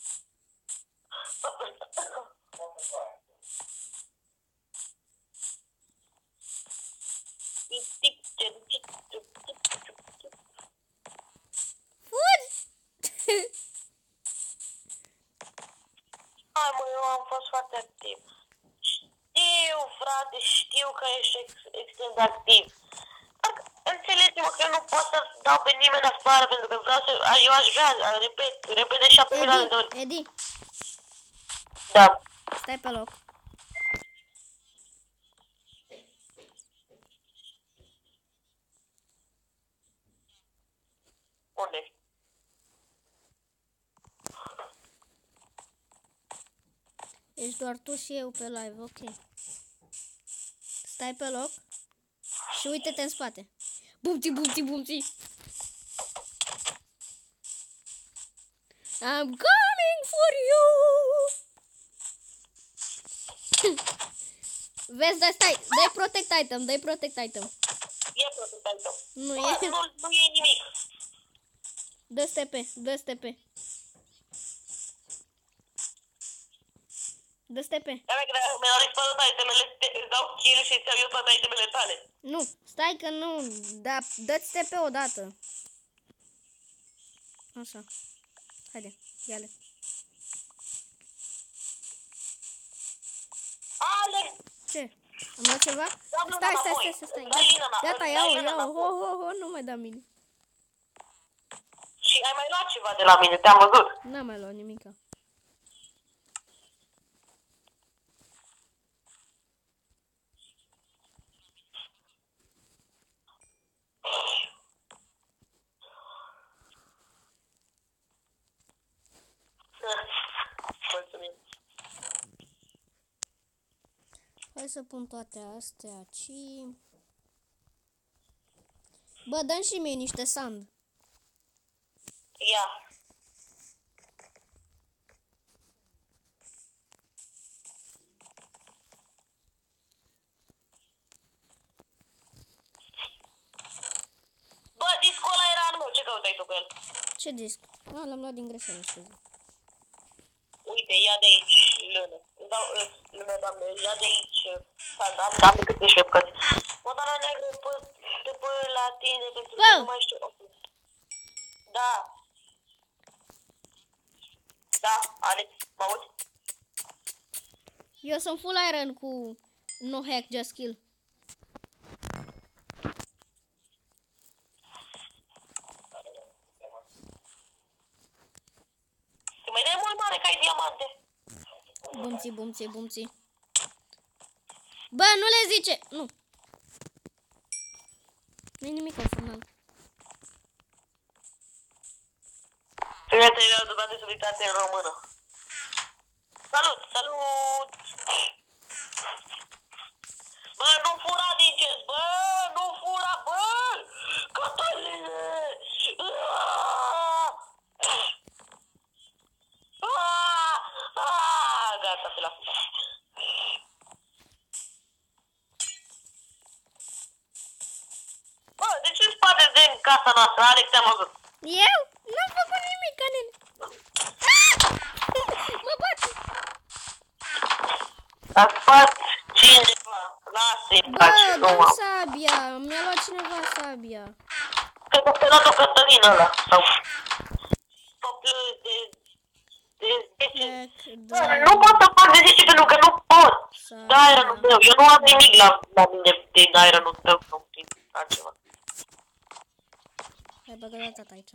Hai, mă, eu am fost foarte activ. Știu, frate, știu că ești extrem de activ. Dar înțelege-mă că eu nu pot să dau pe nimeni afară, pentru că vreau să... Eu aș vrea, repet de 7 milioane de ori. Edi, Da. stai pe loc. Unde? Ești doar tu și eu pe live, ok. Stai pe loc și uite-te în spate. Bumti, bumti, bumti. I'm coming for you. Vezi, da, stai, dai protect item, dai protect item. E protect item. Nu Bă, e, nu e nimic. dă STP, dă STP. Dă STP. Mi-au dispărut itemele, îți dau kill și îți iau eu toate itemele tale. Nu, stai că nu, da, dă-ți STP odată. Așa. Haide, ia-le. Alex! Ce? Am luat ceva? Da, Stai. Gata, iau. Ho, nu mai da mine. Și ai mai luat ceva de la mine, te-am văzut. N-am mai luat nimica. Mulțumim. Hai să pun toate astea aici. Bă, dă și mie niște sand. Ia. Bă, discul ăla era al meu, ce căutai tu cu el? Ce disc? Ah, l-am luat din greșeală, scuze. de aici lână. Îți dau lână, doamne, ia de aici sandal, am decât de șepcăți. Montana neagră pe la tine, pentru că nu mai știu. Da. Da, Alex, mă auzi? Eu sunt full iron cu no hack, just kill. Te mai dai mult mare că ai diamante. Bumții, bumții, bumții. Bă, nu le zice! Nu. Nu-i nimic în final. Prieteni, după subiectate în română. Salut, salut! Bă, nu fura din chest, bă! Nu fura, bă! Cătăline! Gata, se la fura. Bă, de ce spate din casa noastră? Alex, te-am văzut. Eu? N-am făcut nimic, canele. Mă bat. A spart cineva. Lasă-i, faci, Bă, nu dă-mi am. sabia. Mi-a luat cineva sabia. Cred că te-a luat-o Cătălin ăla. Sau... Plus de 10. Nu pot să fac de 10 pentru că nu pot. Da, ironul meu. Eu nu am nimic la mine din ironul tău. Nu din altceva. Hai, băgă tata aici.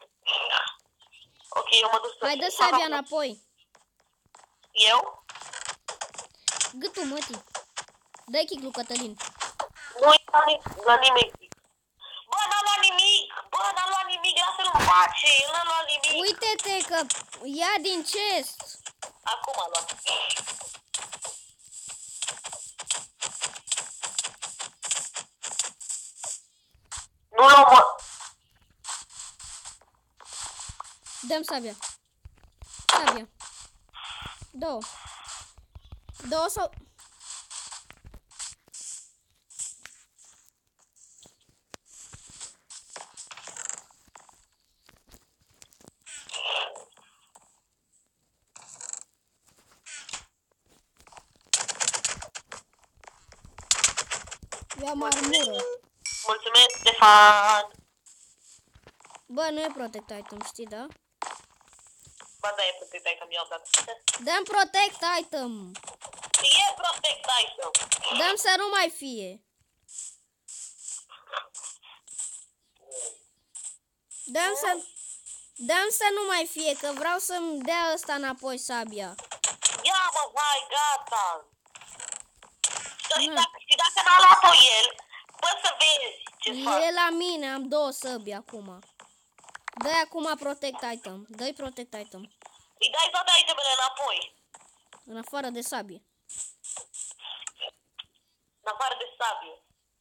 Ok, eu mă duc să... Hai, dă sabia înapoi. Eu? Gâtul, mătii. Dă-i kick lui Cătălin. Nu-i la nimic. Bă, n-a luat nimic! Bă, n-a luat nimic! Lasă-l în pace! El n-a luat nimic! Uite-te că ia din chest. Acum a luat. Nu l-am, mă! Dăm sabia. Sabia. Două. Două sau... Ia-mi armură. Mulțumesc, Stefan! Bă, nu e protect item, știi, da? Ba da, e protect item, i-am dat. Dăm protect item. E protect item! Dăm să nu mai fie. Dăm să nu mai fie, că vreau să-mi dea ăsta înapoi sabia. Ia mă, vai, gata! Și dacă n-a luat-o el, poți să vezi ce fac. E la mine, am două săbi acum. Dă-i acum protect item. Dă-i protect item. Îi dai toate itemele înapoi. În afară de sabie. În afară de sabie.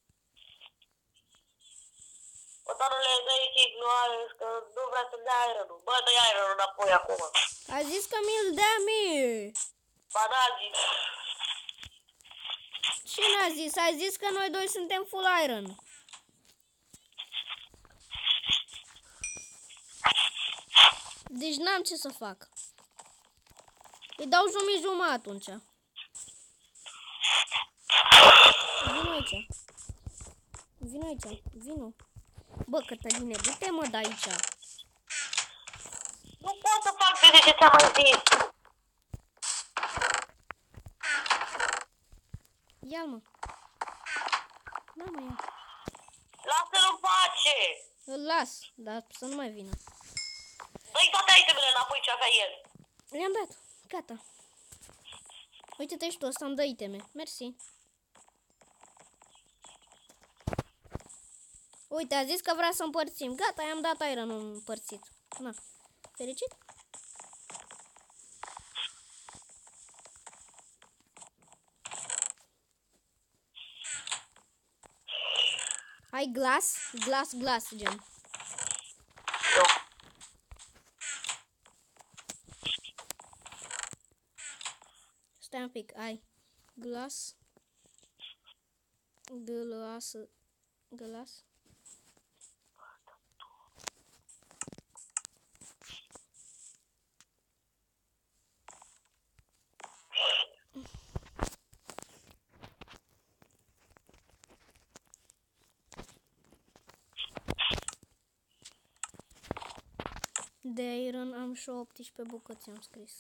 Otanule, dă-i kick, nu are, că nu vrea să-mi dea iron-ul. Bă, dă-i iron-ul înapoi acum. A zis că mi-l dea mie. Ba n-a zis. Cine a zis? Ai zis că noi doi suntem full iron. Deci n-am ce să fac. Îi dau jumătate atunci. Vino aici. Vino aici. Vino. Bă, Cătăline, du-te mă de aici. Nu pot să fac de ce ți-am mai zis. Ia-l, mă. Da, mă, ia. Lasă-l în pace. Îl las, dar să nu mai vină. Dă-i toate itemele înapoi ce avea el. Le-am dat. Gata. Uite-te și tu, ăsta îmi dă iteme. Mersi. Uite, a zis că vrea să împărțim. Gata, i-am dat iron-ul împărțit. Na. Fericit? Ai glass? Glass, gen. Eu. Stai un pic, ai glass. Glass. De iron am și 18 bucăți, am scris.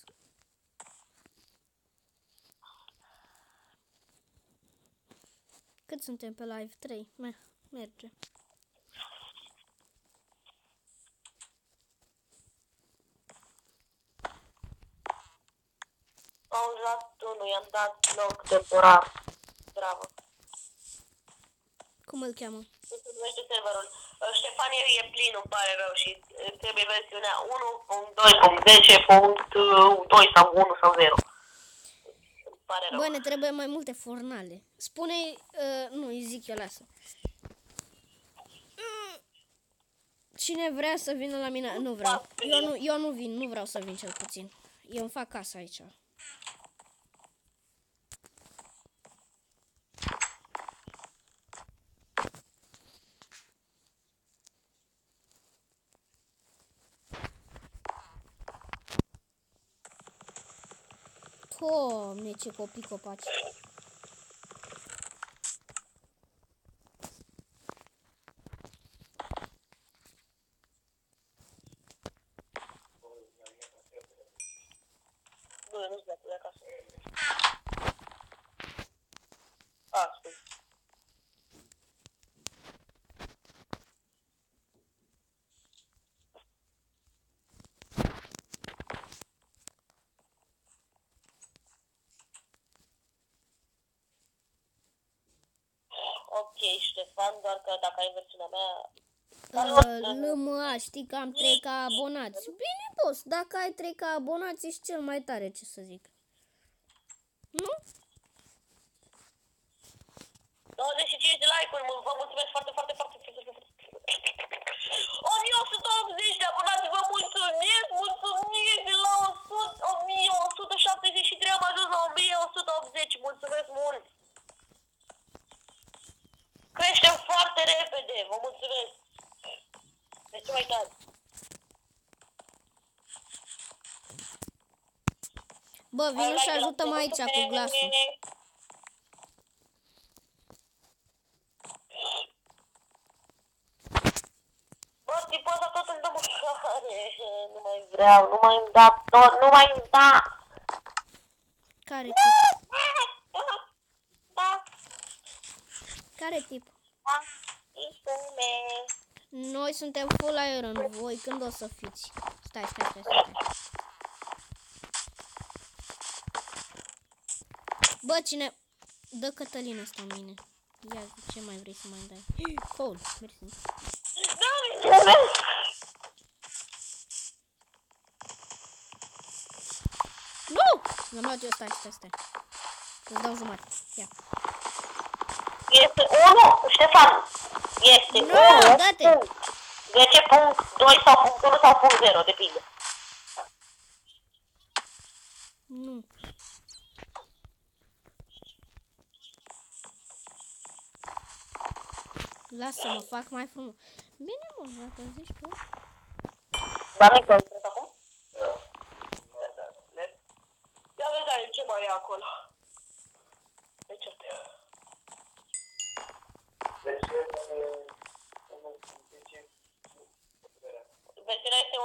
Cât suntem pe live? 3. Merge. Am luat unul, i-am dat loc temporar. Bravo. Cum îl cheamă? Cum se numește serverul? Ștefanie e plin, îmi pare rău și trebuie versiunea 1.2.10.2 sau 1 sau 0. Îmi pare rău. Bă, ne trebuie mai multe fornale. Spune-i, nu, îi zic eu, lasă. Cine vrea să vină la mine? Nu vreau. Eu nu vin, nu vreau să vin cel puțin. Eu îmi fac casa aici. Doamne, ce copii copaci. Nu, nu-ți pleacă de acasă. A, scuze. Ok, Ștefan, doar că dacă ai versiunea mea... LMA, știi că am 3 ca abonați. Bine, boss, dacă ai 3 ca abonați, ești cel mai tare, ce să zic. Nu? 25 de like-uri, vă mulțumesc foarte, foarte, foarte, foarte, foarte. 1180 de abonați, vă mulțumesc, mulțumesc de la 1173, am ajuns la 1180, mulțumesc mult. Creștem foarte repede, vă mulțumesc. De ce mai tare? Bă, vino și ajută-mă aici cu glasul. Bă, tipul ăsta tot îmi dă mâncare. Nu mai vreau, nu mai îmi da tot, nu mai îmi da. Care tip? Da, Care tip? da, isume. Noi suntem full iron, voi când o să fiți? Stai. Bă, cine... Dă Cătălina asta în mine. Ia, ce mai vrei să mai dai? Cold, mersi. Nu! L-am luat eu, stai. Îți dau jumătate. Ia. Este 1, Ștefan, este 1, dă-te! 10.2 sau punct 1 sau punct 0, depinde. Nu. Lasă-mă, fac mai frumos. Bine, mă, dacă zici tu. Dar nu-i concret acum? Ia vedea ce mai e acolo. Deci asta e. Versiunea este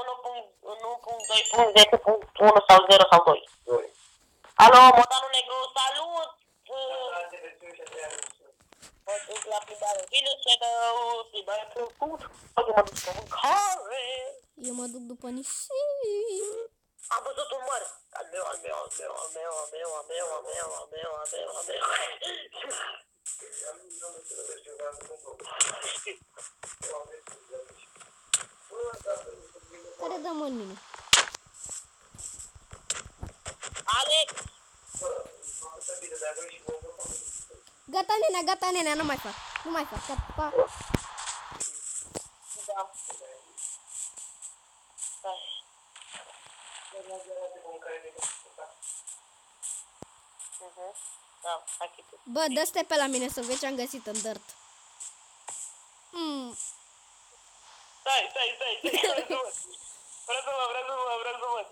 1.2.10.1 sau 0 sau 2. Alo, Motanul Negru, salut! Mă duc la plimbare. Vine să dă plimbare plăcut. Eu mă duc pe mâncare. Eu mă duc după nisip. Am văzut un măr. Al meu. Care dă-mă în mine? Alex! Gata, nenea, nu mai fac. Gata, pa. Da. Da, hai chipul. Bă, dă-te pe la mine să vezi ce am găsit în dirt. Stai. Vreau să văd.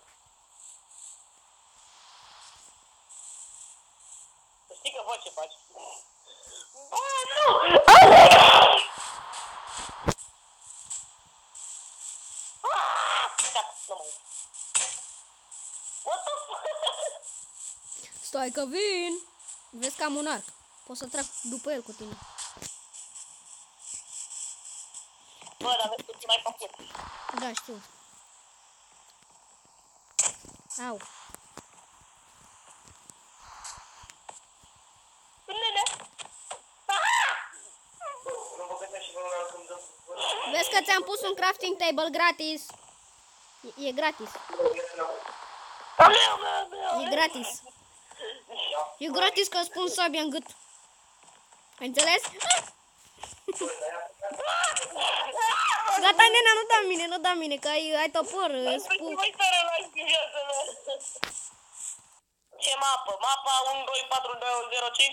Să știi că faci ce faci. Bă, nu! Alex! Gata, nu Stai că vin. Vezi că am un arc. Pot să trag după el cu tine. Bă, dar vezi puțin mai pachet. Da, știu. Au. Nene! Vezi că ți-am pus un crafting table gratis. E gratis. E gratis. E gratis că îți pun sabia în gât. Ai înțeles? Gata, nena, nu da mine, că ai topor. Mai tare la viața mea. Ce mapă? Mapa 124205.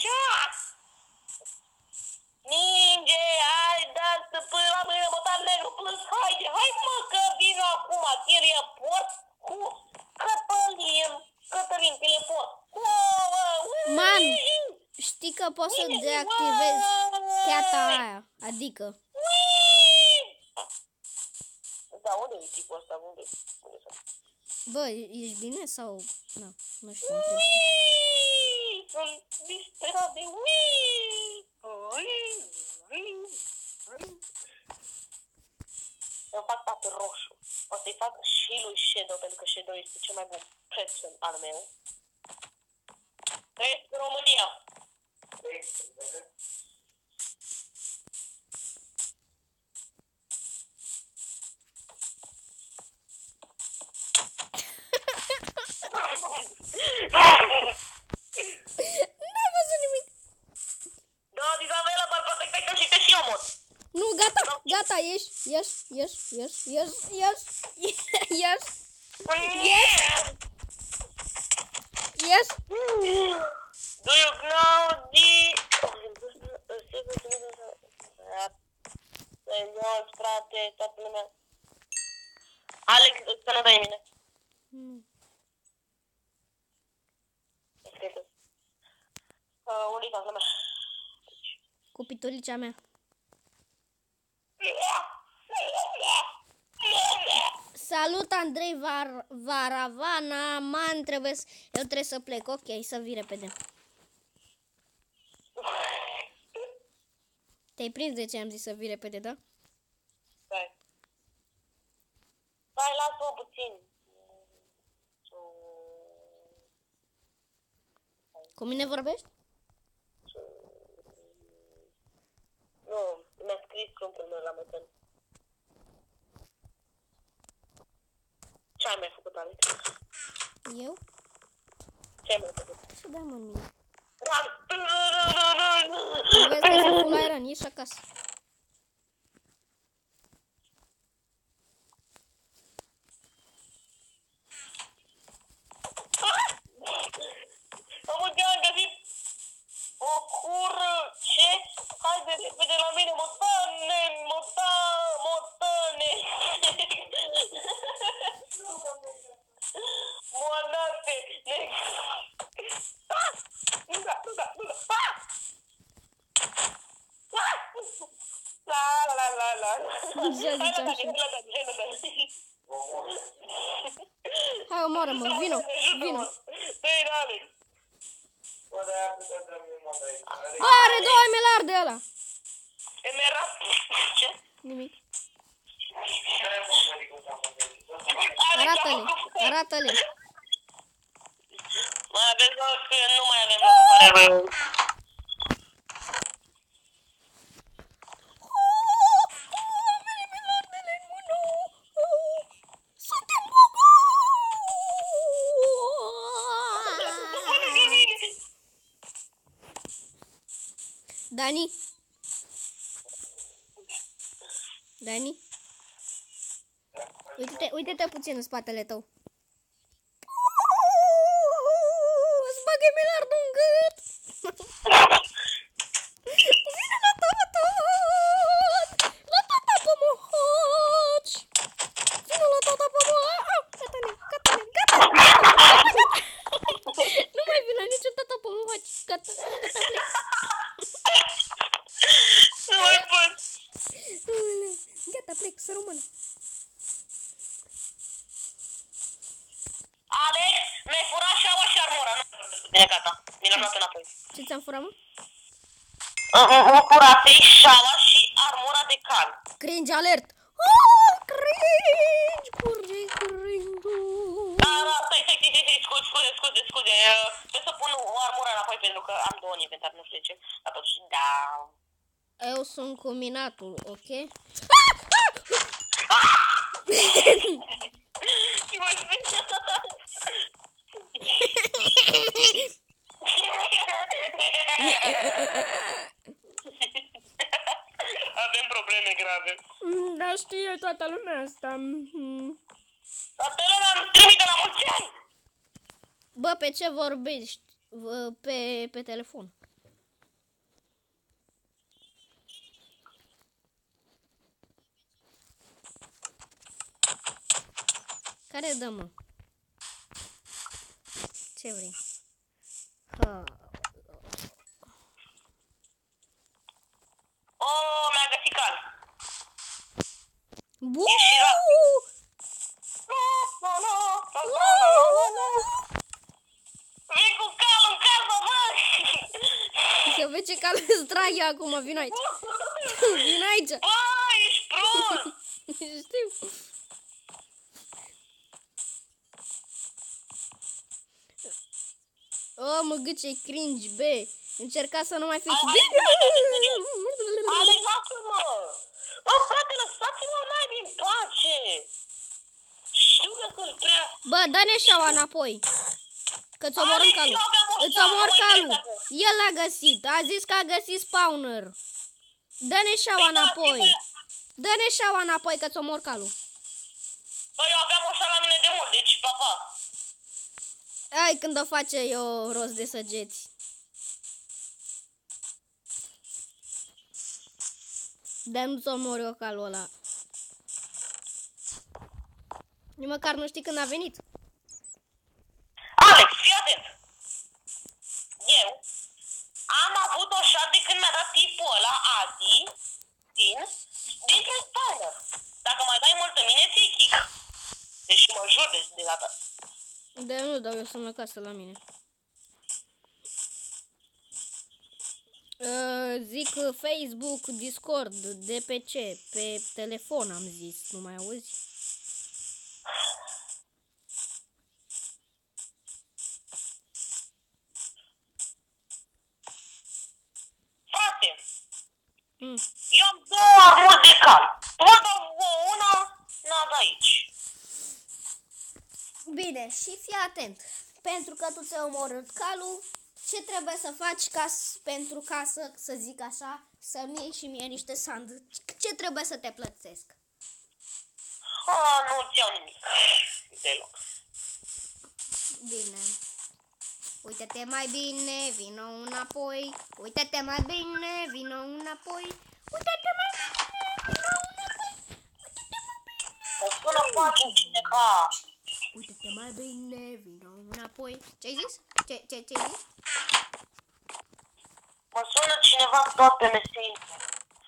Ninge, hai, dați până la mâine, botan negru plus, haide, hai mă, că vin acum, chirie pot cu Cătălin, telefon. Man, știi că poți să deactivezi piata aia, adică. Da, unde e tipul ăsta? Unde Bă, ești bine sau... Nu știu, întreb. Sunt disperat de îmi fac toate roșu. O să-i fac și lui Shadow, pentru că Shadow este cel mai bun prieten al meu. Trăiesc în România. N-ai văzut nimic. Da, Isabela, bărbată, și te și eu mor. Nu, gata, ieși. Do you know the... Să-i frate, toată lumea. Alex, să nu dai mine. Unde-i toată lumea? Cu pitulicea mea. Salut, Andrei Varavana. Man, eu trebuie să plec. Ok, să vii repede. Te-ai prins de ce am zis să vii repede, da? Stai, lasă-mă puțin. Cu mine vorbești? Nu, mi-a scris compul meu la metan. Ce ai mai făcut, Alex? Eu? Ce ai mai făcut? Să dai mă în mine. Vezi că sunt full iron, ieși acasă. Am găsit o cură. Ce? Haide repede la mine, motane. Moanate. Nu da. La. Așa zice așa. Hai, omoară-mă, vino. Dă-i, Alex. Are 2 miliarde ăla. Emerald. Ce? Nimic. Arată-le. Mai avem loc, că nu mai avem loc. Dani? Uite-te puțin în spatele tău. Îți bagă miliardul în gât! Vine la tata! La tata pe mohoci! Vine la tata pe mohoci! Gata! Nu mai vine nicio tata pe mohoci! Gata, plec! Nu mai pot! Gata, plec, să rămână! Alex, mi-ai furat și-aua și armura, Bine, gata. Mi l-am luat înapoi. Ce ți-am furat, mă? Curatei, șala și armura de cal. Cringe alert! Oh, cringe! Curge cringe! Da, stai, scuze. Trebuie să pun o armură înapoi pentru că am două în inventar, nu știu de ce. Dar totuși, da. Eu sunt cu minatul, ok? Avem probleme grave. Da, știe toată lumea asta. Toată lumea îmi trimite la mulți ani. Bă, pe ce vorbești? Pe telefon. Care dă, mă? Ce vrei? Oh, mi-a găsit cal. Buu! Vin cu calul în casă, bă! Să vezi ce cal îți trage acum, vin aici. Vin aici. Bă, ești prost! Știu. Oh, mă gât ce cringe, be. Încerca să nu mai fiți bine. Ale, lasă-mă! Bă, frate, lăsați-mă naibii în pace! Știu că sunt prea... Bă, dă-ne șaua înapoi. Că ți omorâm calul. Îți omor calul. El l-a găsit. A zis că a găsit spawner. Dă-ne șaua înapoi. Dă-ne șaua înapoi că ți omor calul. Bă, eu aveam o șa la mine de mult, deci papa. Ai când o face eu rost de săgeți. De nu-ți omor eu calul ăla. Nici măcar nu știi când a venit. Alex, fii atent. Eu am avut o șa de când mi-a dat tipul ăla, Adi, dintr-un spawner. Dacă mai dai mult în mine, ți-i kick. Deci mă jur de data. De nu dau eu să-mi acasă la mine. Zic Facebook, Discord, de pe ce? Pe telefon am zis, nu mai auzi? Frate, eu am două armuri de cal. Vă dau una, n-a de aici. Bine, și fii atent. Pentru că tu ți-ai omorât calul, ce trebuie să faci pentru ca să zic așa, să-mi iei și mie niște sand? Ce trebuie să te plătesc? Nu-ți iau nimic. Deloc. Bine. Uite-te mai bine, vino înapoi. Uite-te mai bine, vino înapoi. Uite-te mai bine, vino înapoi. Mă sună fucking cineva. Uite-te mai bine, vino înapoi. Ce-ai zis? Ce-ai zis? Mă sună cineva tot pe Messenger.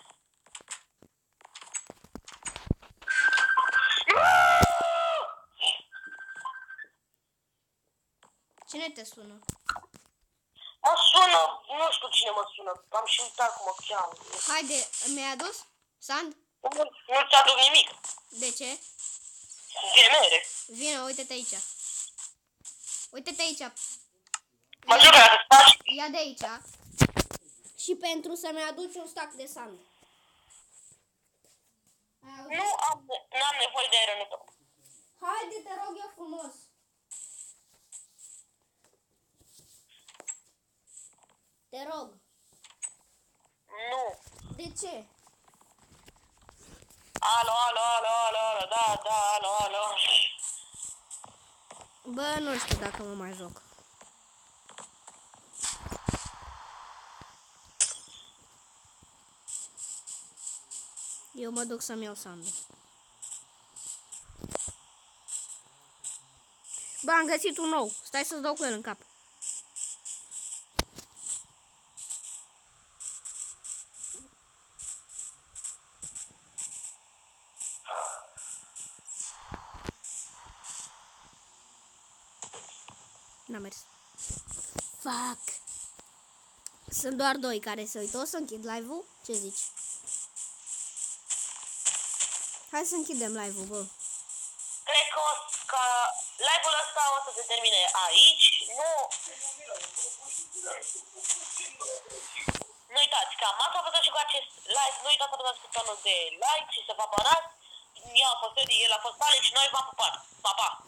Cine te sună? Mă sună, nu știu cine mă sună, am și uitat cum o cheamă. Haide, mi-ai adus? Sand? Nu ți-aduc nimic. De ce? Gemere. Vino, uite-te aici. Uite-te aici. Mă jur că dacă faci... Ia de aici. Și pentru să-mi aduci un stack de sand. N-am nevoie de aeronul tău. Haide, te rog eu frumos. Te rog. Nu. De ce? Alo, da, alo. Bă, nu știu dacă mă mai joc. Eu mă duc să-mi iau sandul. Bă, am găsit un nou. Stai să-ți dau cu el în cap. N-a mers. Fuck. Sunt doar doi care se uită. O să închid live-ul? Ce zici? Hai să închidem live-ul, bă. Cred că live-ul ăsta o să se termine aici. Nu uitați că m-ați apăsat și cu acest live. Nu uitați să apăsați butonul de like și să vă abonați. Eu am fost Edi, el a fost Alex și noi v-am pupat. Pa, pa!